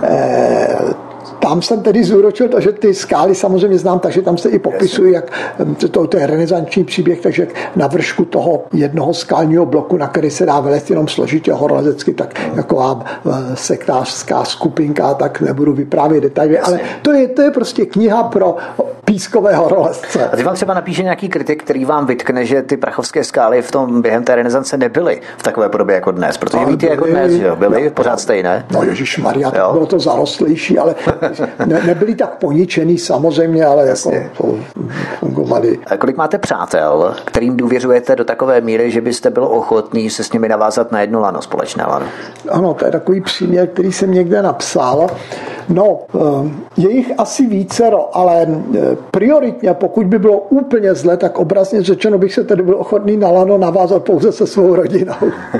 tam jsem tedy zúročil to, že ty skály samozřejmě znám, takže tam se i popisují, jak to je renesanční příběh, takže na vršku toho jednoho skalního bloku, na který se dá vylézt jenom složitě horolezecky, tak jako sektářská skupinka, tak nebudu vyprávět detaily, ale to je prostě kniha pro pískové horolezce. A ty vám třeba napíše nějaký kritik, který vám vytkne, že ty prachovské skály během té renesance nebyly v takové podobě jako dnes, protože víte, jako dnes, že byly pořád stejné. No ježišmarja, bylo to zarostlejší, ale nebyli tak poničený samozřejmě, ale jako to fungovali. A kolik máte přátel, kterým důvěřujete do takové míry, že byste byl ochotný se s nimi navázat na jedno lano, společné lano? Ano, to je takový příměr, který jsem někde napsal. No, je jich asi vícero, ale prioritně, pokud by bylo úplně zle, tak obrazně řečeno bych se tedy byl ochotný na lano navázat pouze se svou rodinou.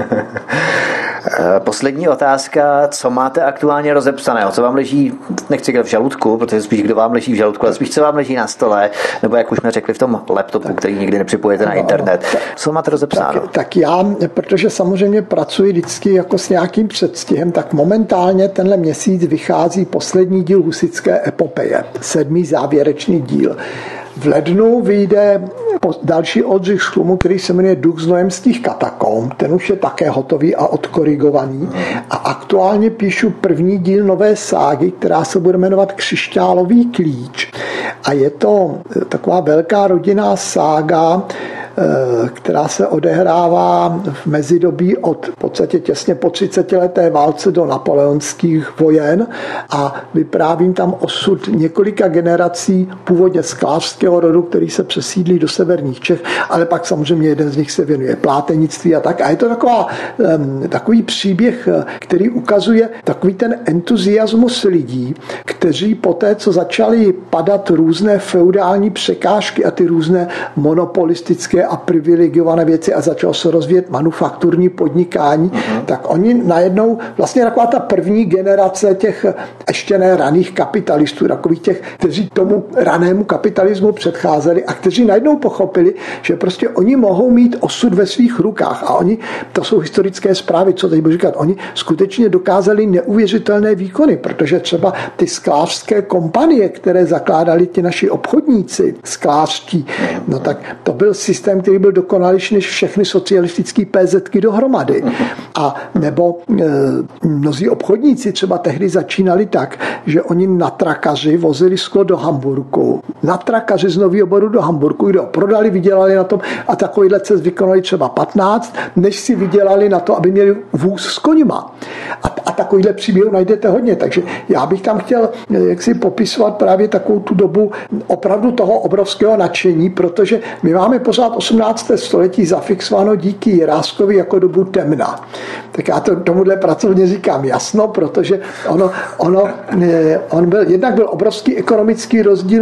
Poslední otázka, co máte aktuálně rozepsaného, co vám leží, nechci říkat v žaludku, protože spíš kdo vám leží v žaludku, ale spíš co vám leží na stole, nebo jak už jsme řekli v tom laptopu, který nikdy nepřipojete na internet. Co máte rozepsáno? Tak já, protože samozřejmě pracuji vždycky jako s nějakým předstihem, tak momentálně tenhle měsíc vychází poslední díl Husitské epopeje, 7. závěrečný díl. V lednu vyjde další oddřih šlumu, který se jmenuje Duch znojemských katakomb. Ten už je také hotový a odkorigovaný. A aktuálně píšu první díl nové ságy, která se bude jmenovat Křišťálový klíč. A je to taková velká rodinná sága, která se odehrává v mezidobí od v podstatě těsně po 30leté válce do napoleonských vojen a vyprávím tam osud několika generací původně sklářského rodu, který se přesídlí do severních Čech, ale pak samozřejmě jeden z nich se věnuje plátenictví a tak. A je to takový příběh, který ukazuje takový ten entuziasmus lidí, kteří poté, co začaly padat různé feudální překážky a ty různé monopolistické a privilegované věci a začalo se rozvíjet manufakturní podnikání, tak oni najednou, vlastně taková ta první generace těch ještě ne raných kapitalistů, takových těch, kteří tomu ranému kapitalismu předcházeli a kteří najednou pochopili, že prostě oni mohou mít osud ve svých rukách a oni, to jsou historické zprávy, co teď budu říkat, oni skutečně dokázali neuvěřitelné výkony, protože třeba ty sklářské kompanie, které zakládali ti naši obchodníci sklářští, no tak to byl systém, který byl dokonalejší než všechny socialistické PZky dohromady. A nebo mnozí obchodníci třeba tehdy začínali tak, že oni na trakaři vozili sklo do Hamburku. Na trakaři z Nového Boru do Hamburku, kde ho prodali, vydělali na tom a takovýhle cest vykonali třeba 15, než si vydělali na to, aby měli vůz s koněma. A takovýhle příběh najdete hodně. Takže já bych tam chtěl jaksi popisovat právě takovou tu dobu opravdu toho obrovského nadšení, protože my máme pořád 18. století zafixováno díky Jiráskovi jako dobu temna. Tak já tomuhle pracovně říkám jasno, protože jednak byl obrovský ekonomický rozdíl mezi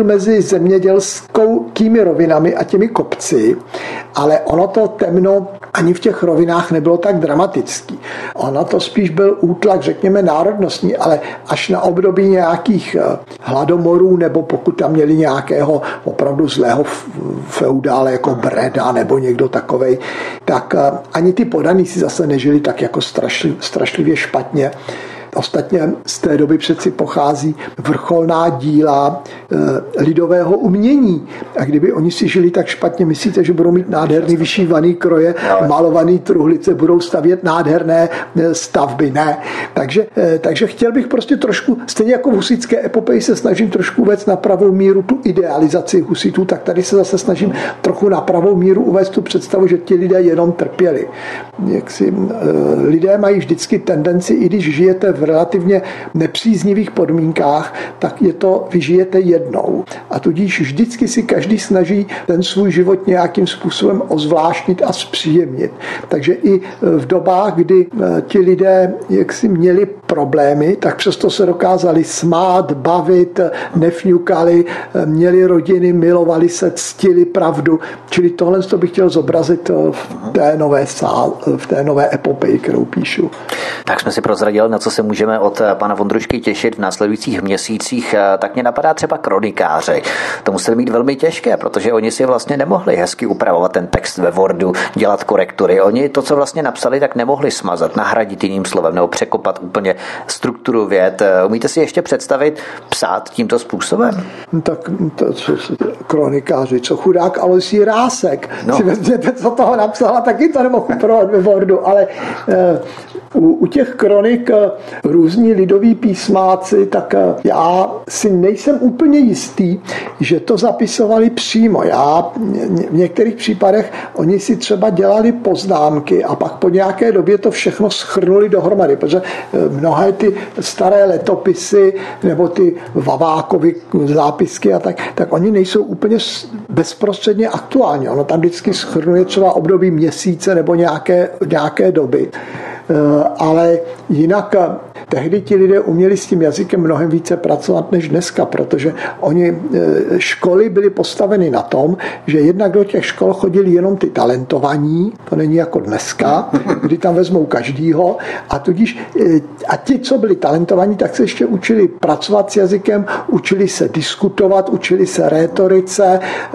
zemědělskými rovinami a těmi kopci, ale ono to temno ani v těch rovinách nebylo tak dramatický. Ono to spíš byl útlak, řekněme, národnostní, ale až na období nějakých hladomorů, nebo pokud tam měli nějakého opravdu zlého feudále jako Breda nebo někdo takovej, tak ani ty podaní si zase nežili tak jako strašlivě špatně. Ostatně z té doby přeci pochází vrcholná díla lidového umění. A kdyby oni si žili tak špatně, myslíte, že budou mít nádherný vyšívaný kroje, malovaný truhlice, budou stavět nádherné stavby? Ne. Takže chtěl bych prostě trošku, stejně jako v husitské epopeji se snažím trošku uvést na pravou míru tu idealizaci husitů, tak tady se zase snažím trochu na pravou míru uvést tu představu, že ti lidé jenom trpěli. Lidé mají vždycky tendenci, i když žijete v relativně nepříznivých podmínkách, tak vy žijete jednou. A tudíž vždycky si každý snaží ten svůj život nějakým způsobem ozvláštnit a zpříjemnit. Takže i v dobách, kdy ti lidé jaksi měli problémy, tak přesto se dokázali smát, bavit, nefňukali, měli rodiny, milovali se, ctili pravdu. Čili tohle bych chtěl zobrazit v té nové epopeji, kterou píšu. Tak jsme si prozradili, na co se můžeme od pana Vondrušky těšit v následujících měsících. Tak mě napadá třeba kronikáři. To museli mít velmi těžké, protože oni si vlastně nemohli hezky upravovat ten text ve Wordu, dělat korektury. Oni to, co vlastně napsali, tak nemohli smazat, nahradit jiným slovem nebo překopat úplně strukturu vět. Umíte si ještě představit psát tímto způsobem? Tak kronikáři, co chudák Aloisí Rásek. Si vezměte, co toho napsala, taky to nemohu upravovat ve Wordu, ale u těch kronik různí lidoví písmáci, tak já si nejsem úplně jistý, že to zapisovali přímo. V některých případech oni si třeba dělali poznámky a pak po nějaké době to všechno shrnuli dohromady, protože mnohé ty staré letopisy nebo ty Vavákovy zápisky a tak oni nejsou úplně bezprostředně aktuální. Ono tam vždycky shrnuje třeba období měsíce nebo nějaké doby. Ale jinak tehdy ti lidé uměli s tím jazykem mnohem více pracovat než dneska, protože školy byly postaveny na tom, že jednak do těch škol chodili jenom ty talentovaní, to není jako dneska, kdy tam vezmou každýho, a tudíž a ti, co byli talentovaní, tak se ještě učili pracovat s jazykem, učili se diskutovat, učili se rétorice,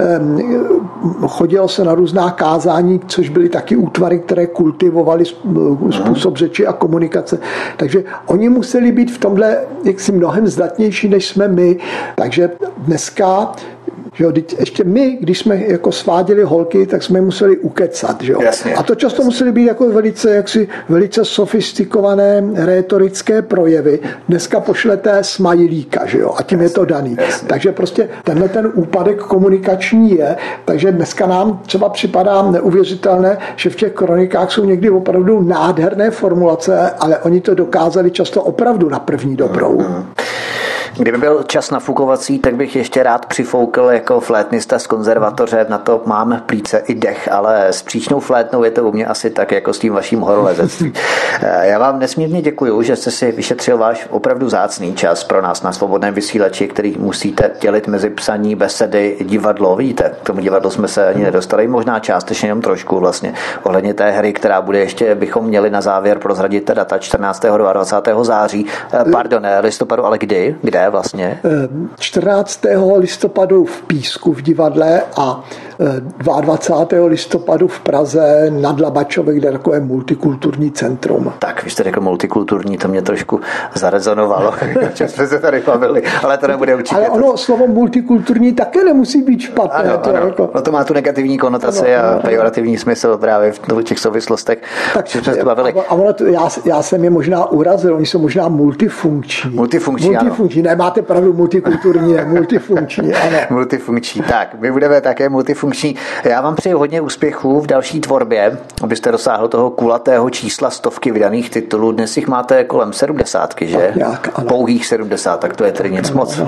chodilo se na různá kázání, což byly taky útvary, které kultivovaly způsob řeči a komunikace. Takže oni museli být v tomhle jaksi mnohem zdatnější, než jsme my. Takže dneska, že jo, ještě my, když jsme jako sváděli holky, tak jsme museli ukecat. Že jo? A to často museli být jako velice sofistikované rétorické projevy. Dneska pošlete smajlíka, že jo? A tím je to daný. Takže prostě ten úpadek komunikační je. Takže dneska nám třeba připadá neuvěřitelné, že v těch kronikách jsou někdy opravdu nádherné formulace, ale oni to dokázali často opravdu na první dobrou. Kdyby byl čas nafukovací, tak bych ještě rád přifoukl jako flétnista z konzervatoře, na to mám plíce i dech, ale s příčnou flétnou je to u mě asi tak jako s tím vaším horolezectvím. Já vám nesmírně děkuju, že jste si vyšetřil váš opravdu vzácný čas pro nás na Svobodném vysílači, který musíte dělit mezi psaní, besedy, divadlo. Víte, k tomu divadlu jsme se ani nedostali, možná částečně jenom trošku vlastně ohledně té hry, která bude ještě, bychom měli na závěr prozradit ta data 14. 22. září, listopadu, ale kdy? Kde vlastně? 14. listopadu v Písku v divadle a 22. listopadu v Praze nad Labačově, kde je takové multikulturní centrum. Tak, vy jste řekl multikulturní, to mě trošku zarezonovalo, že jsme se tady bavili, ale to nebude určitě. Ale ono slovo multikulturní také nemusí být špatné. Ano. To má tu negativní konotaci a pejorativní smysl právě v těch souvislostech, tak jsme se bavili. A ono já jsem je možná urazil, oni jsou možná multifunkční. Multifunkční, ne, máte pravdu, multikulturní, ne, multifunkční, ano. Multifunkční, tak, my budeme také multifunkční. Já vám přeji hodně úspěchů v další tvorbě, abyste dosáhl toho kulatého čísla 100 vydaných titulů. Dnes jich máte kolem 70, že? Pouhých 70, tak to je tedy nic moc.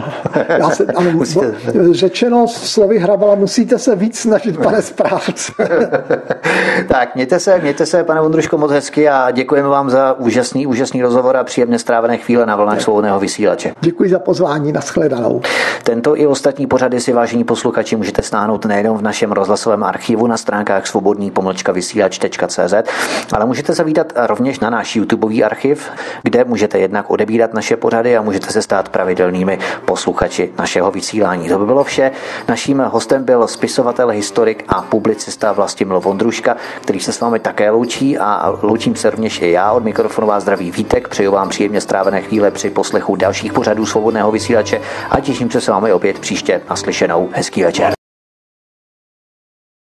Řečeno slovy Hrabala, musíte se víc snažit, pane správce. Tak, mějte se, pane Vondruško, moc hezky a děkujeme vám za úžasný rozhovor a příjemně strávené chvíle na vlnách Svobodného vysílače. Děkuji za za pozvání, nashledanou. Tento i ostatní pořady si, vážení posluchači, můžete stáhnout nejenom v našem rozhlasovém archivu na stránkách svobodný-vysílač.cz, ale můžete zavítat rovněž na náš YouTubeový archiv, kde můžete jednak odebírat naše pořady a můžete se stát pravidelnými posluchači našeho vysílání. To by bylo vše. Naším hostem byl spisovatel, historik a publicista Vlastimil Vondruška, který se s vámi také loučí a loučím se rovněž i já. Od mikrofonu vás zdraví Vítek, přeju vám příjemně strávené chvíle při poslechu dalších pořadů Svobodného vysílače a těším se s vámi opět příště. Naslyšenou. Hezký večer.